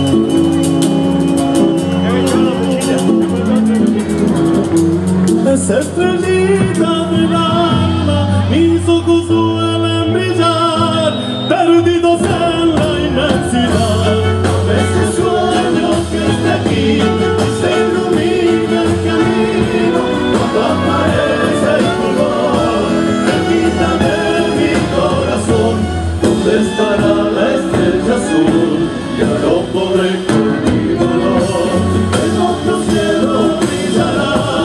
Esa estrellita del alma, mis ojos suelen brillar, perdidos en la inmensidad. A veces sueño que esté aquí y se ilumina el camino cuando aparece el fulgor, cerquita de mi corazón. ¿Dónde estará la estrella azul? Ya no podré con mi dolor, en otro cielo brillará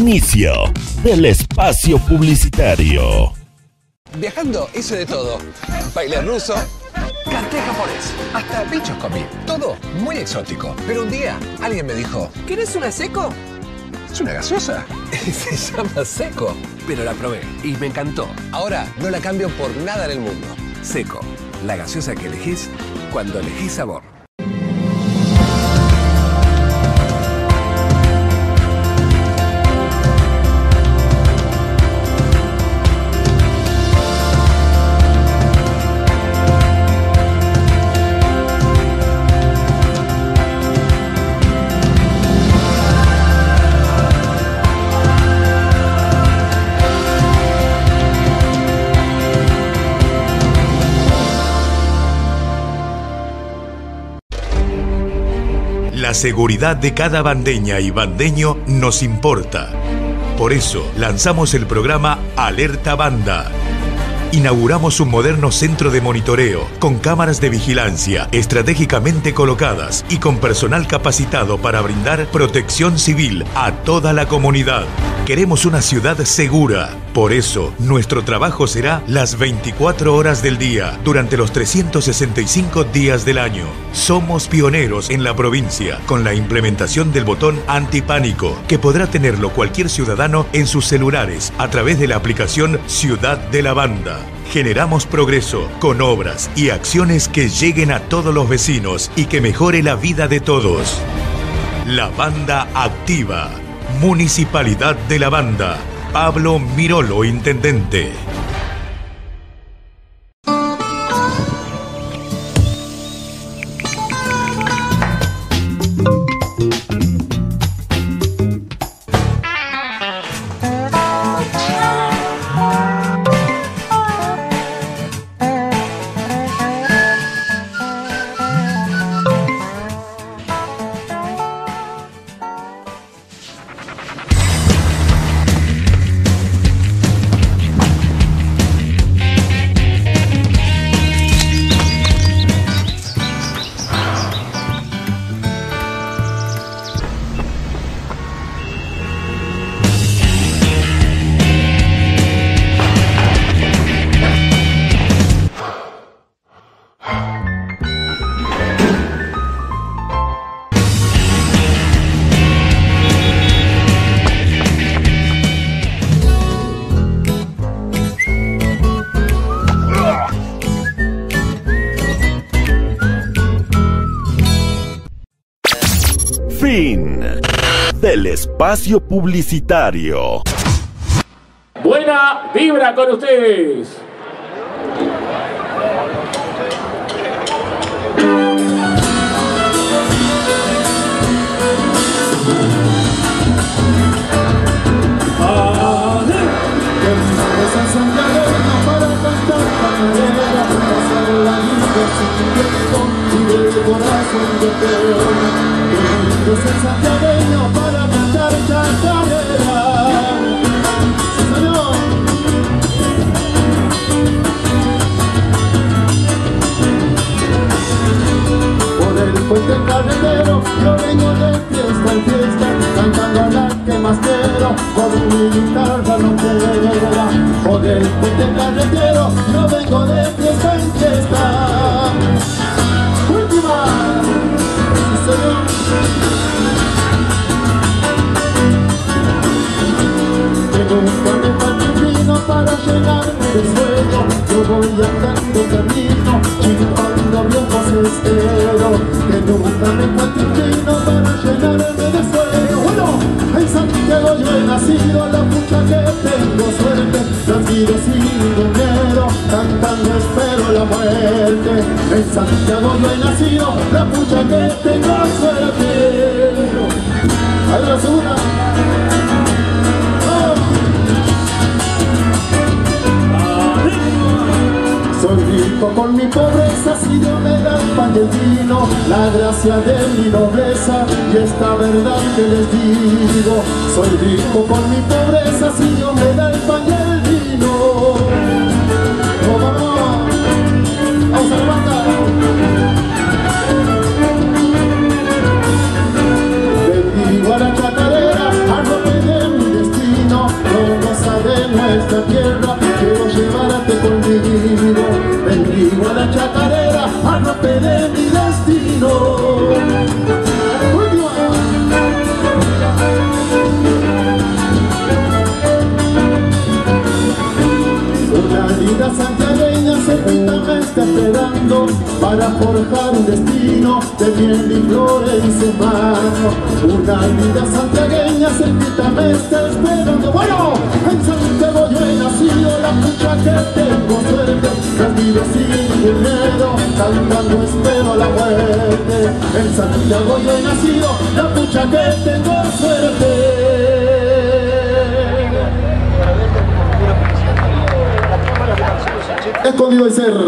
Inicio del espacio publicitario. Viajando hice de todo. Baile ruso, canté japonés, hasta bichos comí. Todo muy exótico. Pero un día alguien me dijo, ¿querés una seco? ¿Es una gaseosa? Se llama Seco. Pero la probé y me encantó. Ahora no la cambio por nada en el mundo. Seco, la gaseosa que elegís cuando elegís sabor. La seguridad de cada bandeña y bandeño nos importa. Por eso lanzamos el programa Alerta Banda. Inauguramos un moderno centro de monitoreo con cámaras de vigilancia estratégicamente colocadas y con personal capacitado para brindar protección civil a toda la comunidad. Queremos una ciudad segura. Por eso, nuestro trabajo será las veinticuatro horas del día, durante los trescientos sesenta y cinco días del año. Somos pioneros en la provincia con la implementación del botón antipánico, que podrá tenerlo cualquier ciudadano en sus celulares a través de la aplicación Ciudad de la Banda. Generamos progreso con obras y acciones que lleguen a todos los vecinos y que mejore la vida de todos. La Banda activa. Municipalidad de La Banda. Pablo Mirolo, intendente. Fin del espacio publicitario. Buena vibra con ustedes. Santiagueño para cantar chacarera. Sí, señor. Por el puente carretero yo vengo de fiesta en fiesta, cantando la que más quiero, con mi guitarra rockera. Por el puente carretero yo vengo de fiesta en fiesta. Última. Sí, señor. Nunca me falta un vino para llenarme de sueño. Yo voy andando camino, chupando viejos esteros. Que nunca me falta un vino para llenarme de sueño. Bueno, en Santiago yo he nacido, la pucha que tengo suerte. Nacido sin dinero, cantando espero la muerte. En Santiago yo he nacido, la pucha que tengo suerte. A la segunda. Soy rico con mi pobreza, si Dios me da el pan y el vino, la gracia de mi nobleza y esta verdad que les digo. Soy rico con mi pobreza, si Dios me da el pan y el vino. ¡Oh, vamos! ¡Vamos a la banda! Bendigo a la chacarera, a lo que de mi destino. Una linda santiagueña cerquita me está esperando para forjar un destino de miel y flores en su mano. Una linda santiagueña cerquita me está esperando. Bueno, en Santiago yo he nacido, la pucha que tengo suerte. Las vivo sin miedo, cantando espero la muerte. En Santiago yo he nacido, la pucha que tengo suerte. Escondido el ser.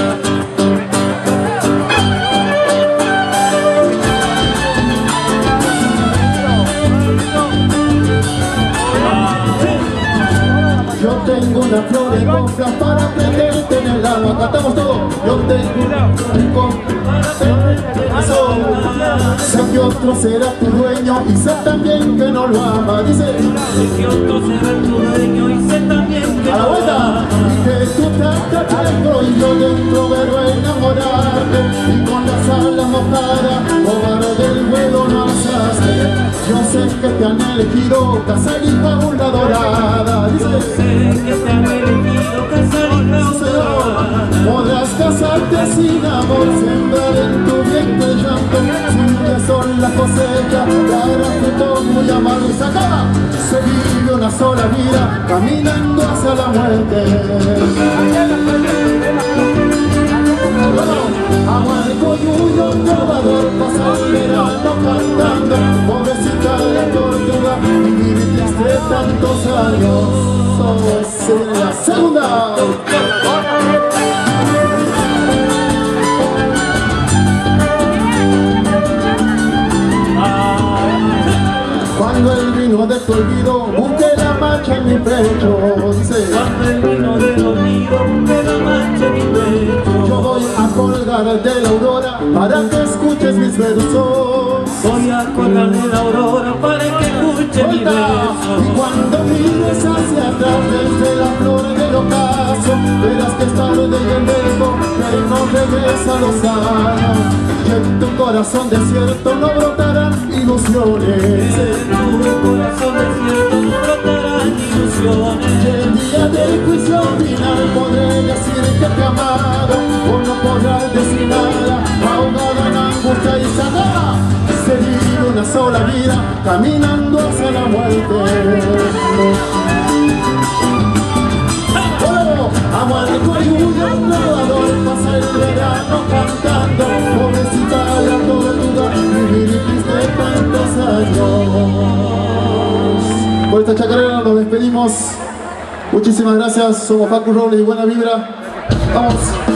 Yo tengo una flor en compra para prenderte en el alma. Cantamos todo. Yo tengo una flor en compra para prenderte en el sol. Sé que otro será tu dueño y sé también que no lo ama. Dice. Sé que otro será tu dueño y sé también que no lo ama. Y que tú te tengo y yo dentro pero enamorarte. Y con las alas mojadas, cobarde del vuelo no alzaste. Yo sé que te han elegido casar y fábula dorada. Dice. Que te han elegido casar y fábula. Podrás casarte sin amor, sembrar en tu vientre llanto. Sin que son la cosecha, darás fruto muy amargo. Y se acaba, se vive una sola vida, caminando hacia la muerte. Agua de coyuyo, trovador, pasa el verano cantando. Pobrecita la tortuga, vivir triste tantos años. En la segunda. Cuando el vino de tu olvido busque la mancha en mi pecho, dice. Cuando el vino del olvido busque la mancha en mi pecho, yo voy a colgar de la aurora para que escuches mis versos. Voy a colgar de la aurora para que escuches mis versos. Y cuando mires hacia atrás desde la flor del ocaso, verás que es tarde y el lejos que no regresa los años. Y en tu corazón desierto no brotarán ilusiones. En tu corazón desierto no brotarán ilusiones. Y el día del juicio final podré decir que te he amado, o no podrás decir nada, ahogada en angustia y sanada. Se vive una sola vida, caminando hacia la muerte. Oh, amo al coyuyo, trovador, pasa el verano cantando. Pobrecita la tortuga, vivir y triste tantos años. Por esta chacarera nos despedimos. Muchísimas gracias, somos Facu Robles y Buena Vibra. Vamos.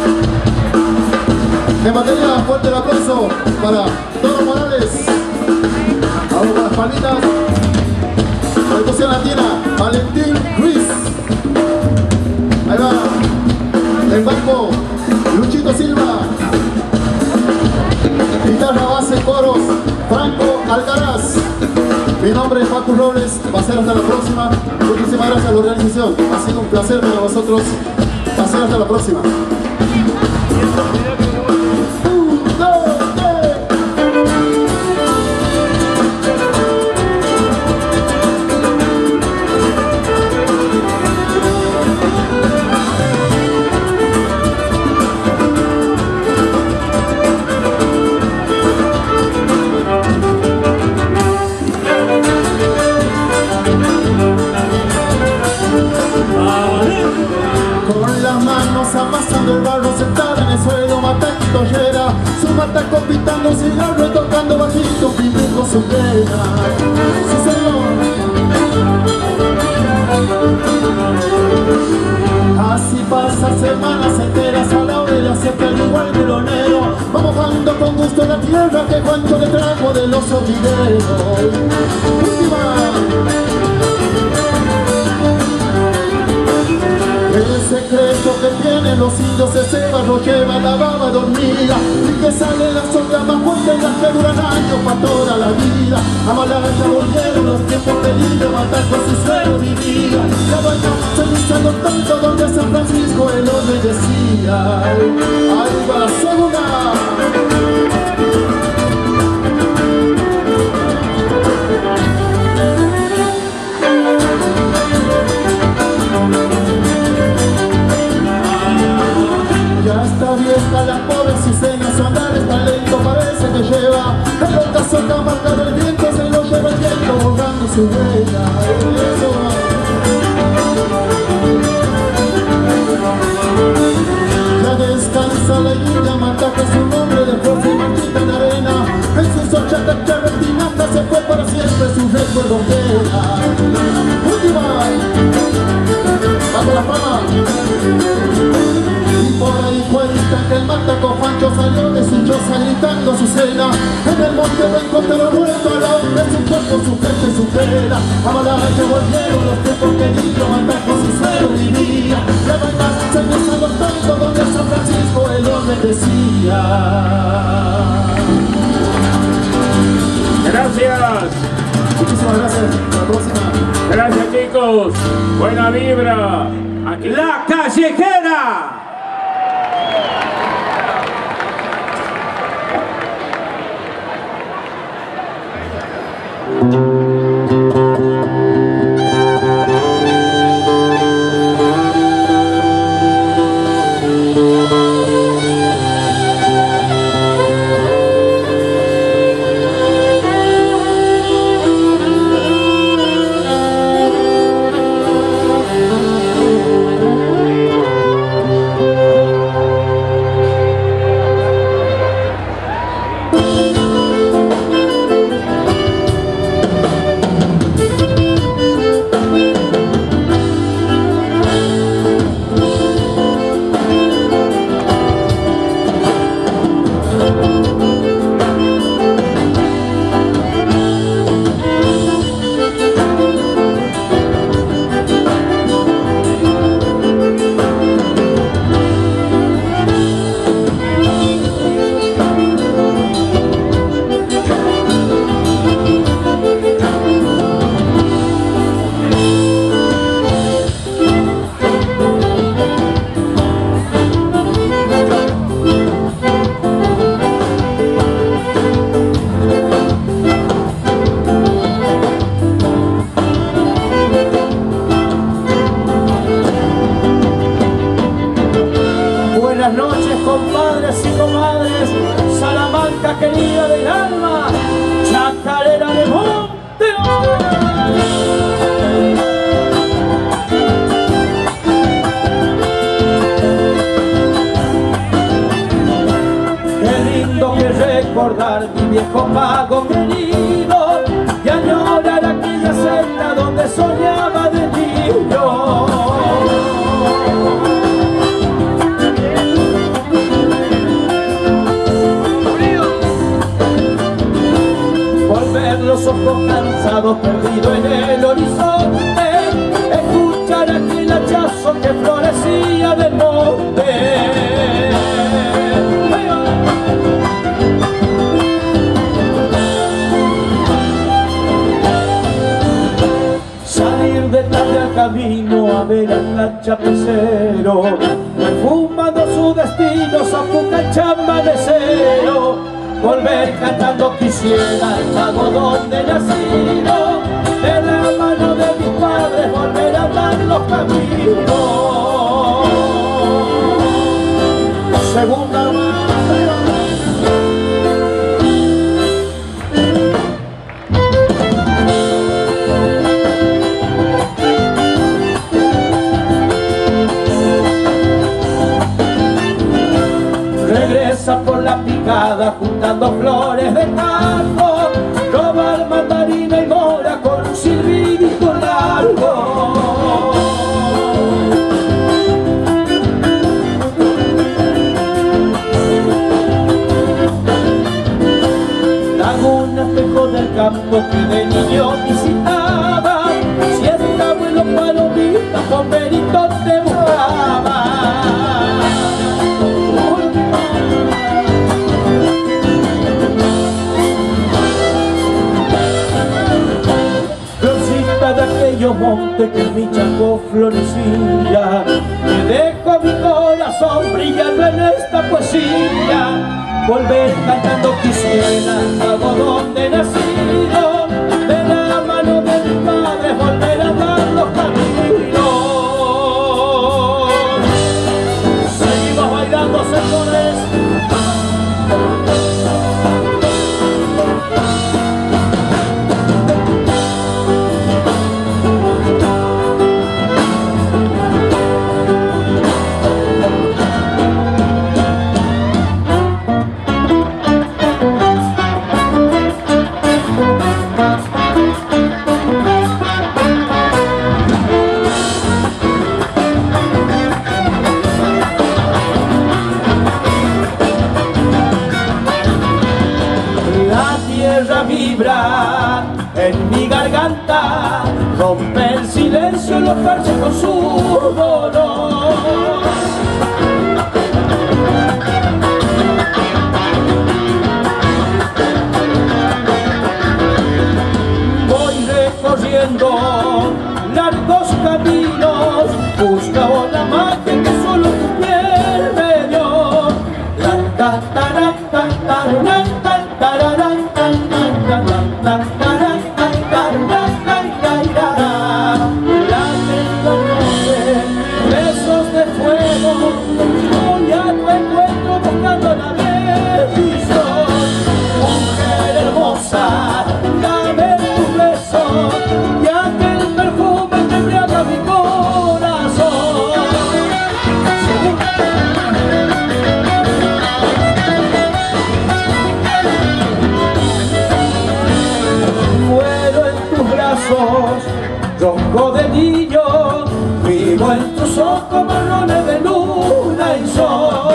En batería, fuerte el aplauso para Toro Morales. Vamos con las palitas. Percusión latina, Valentín Ruiz. Ahí va. El bajo, Luchito Silva. Guitarra, base, coros, Franco Alcaraz. Mi nombre es Facu Robles, va a ser hasta la próxima. Muchísimas gracias a la organización. Ha sido un placer para vosotros. Va a ser hasta la próxima. Amasando el barro, sentada en el suelo, mata y tollera. Su mata compitando cigarro y tocando bajito, viviendo su pena. Sí, señor. Así pasan semanas enteras a la orilla, siempre al igual melonero. Va mojando con gusto la tierra que cuento le trajo del oso videros. Última. El secreto que tienen los indios ese barro lleva la baba dormida y que sale la sombra más fuerte las que duran años para toda la vida. A Malaya volvieron los tiempos peligros, matar con su suelo mi vida. La vaina se luchando tanto donde San Francisco el hombre decía. Ahí va la segunda. Y por ahí cuenta que el mataco Fancho salió de su choza gritando su cena. En el monte reencontró muerto al hombre, su cuerpo, su gente, su pena. A Malache volvieron los tiempos que dijo Mataco su suelo vivía. La verdad se empieza agotando donde San Francisco el orden decía. Gracias. Muchísimas gracias. Hasta la próxima. Gracias, chicos. Buena vibra. Aquí. La Callejera. Querida del alma, chacarera de monte. Qué lindo que recordar mi viejo pago querido y añorar aquella senda donde soñaba de niño. Los ojos cansados perdidos en el horizonte, escuchar aquel hachazo que florecía del monte. Salir de tarde al camino a ver al chapecero, perfumando su destino, zapuca el chamanecero. Volver cantando quisiera el pago donde nacido, de la mano de mis padres volver a andar los caminos. Segunda regresa por la picada juntando flores de campo, robar mandarina y mora con un silbidito largo. Laguna, espejo del campo que de niño visitaba, si este abuelo palomita con veritos te buscaba. De aquellos montes que mi chaco florecía, me dejo mi corazón brillando en esta poesía. Volver cantando quisiera algo donde he nacido, de la mano de mis padres volver a dar los caminos. Seguimos bailando sectores. voy a tu encuentro buscando la bendición. Mujer hermosa, dame tu beso y aquel perfume que embriaga mi corazón. Muero en tus brazos, ronco de niño, vivo en tus ojos marrones de luna y sol.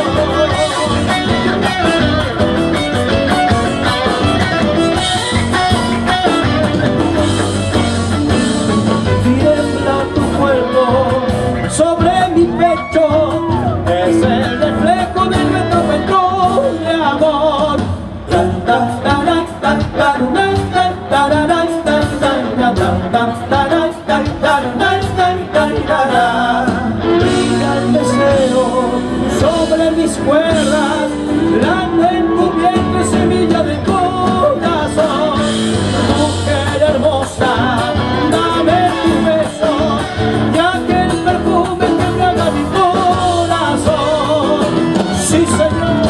Tiembla tu cuerpo sobre mi pecho, es el reflejo de nuestro petróleo de amor. Brilla el deseo sobre mis cuerdas, grande en tu vientre semilla de corazón. Mujer hermosa, dame tu beso y aquel perfume que embriaga mi corazón. Sí, señor.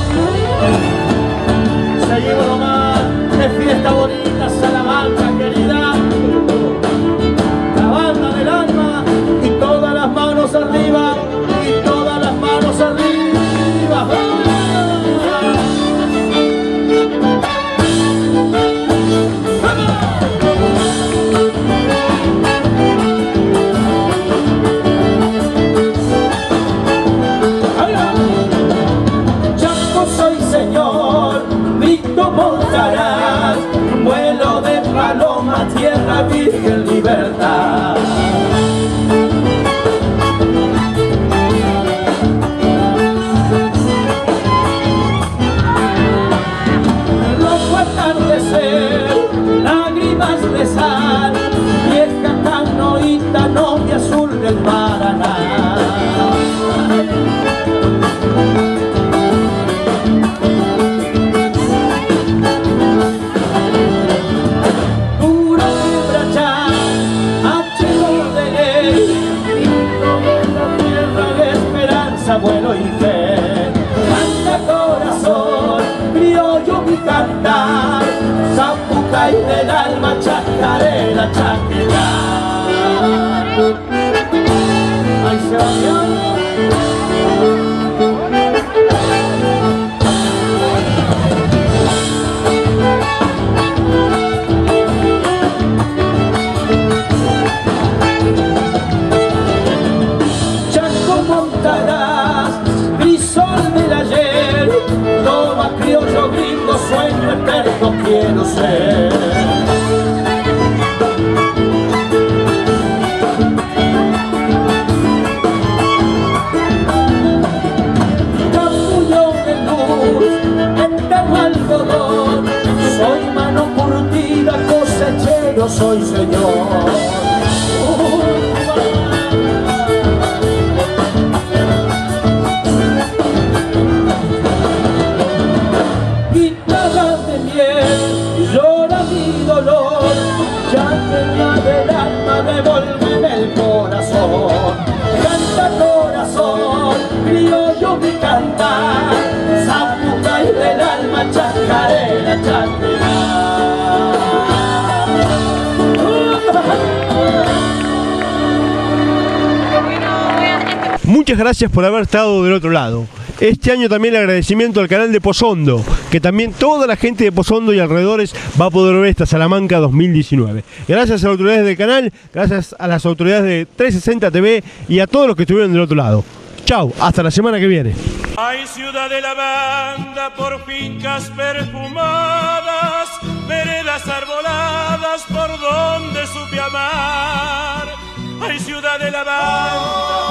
Seguimos nomás, de fiesta bonita, Salamanca querida. La banda del alma y todas las manos arriba, y todas las manos arriba. Chaco soy señor, grito montarás, vuelo de paloma, tierra virgen, libertad. Rojo atardecer, lágrimas de sal, vieja canoita, novia azul del Paraná. Duro de brachar, achero de ley, himno de la tierra de esperanza, vuelo y fe. Canta corazón, criollo mi cantar, zapucay del alma, chacarera, chaquear. Ay, se va bien. Chaco montarás, grisol del ayer, toma criollo gringo, sueño eterno quiero ser. Capullo de luz, eterno algodón, soy mano curtida, cosechero soy señor. Guitarra de miel, llora mi dolor, cháqueña del alma, devuélveme el corazón. Canta corazón, criollo mi cantar, zapucay del alma, chacarera, chacarera. Muchas gracias por haber estado del otro lado. Este año también el agradecimiento al canal de Pozondo, que también toda la gente de Pozondo y alrededores va a poder ver esta Salamanca dos mil diecinueve. Gracias a las autoridades del canal, gracias a las autoridades de trescientos sesenta T V y a todos los que estuvieron del otro lado. Chau, hasta la semana que viene. Hay ciudad de lavanda por fincas perfumadas, veredas arboladas por donde supe amar. Hay ciudad de lavanda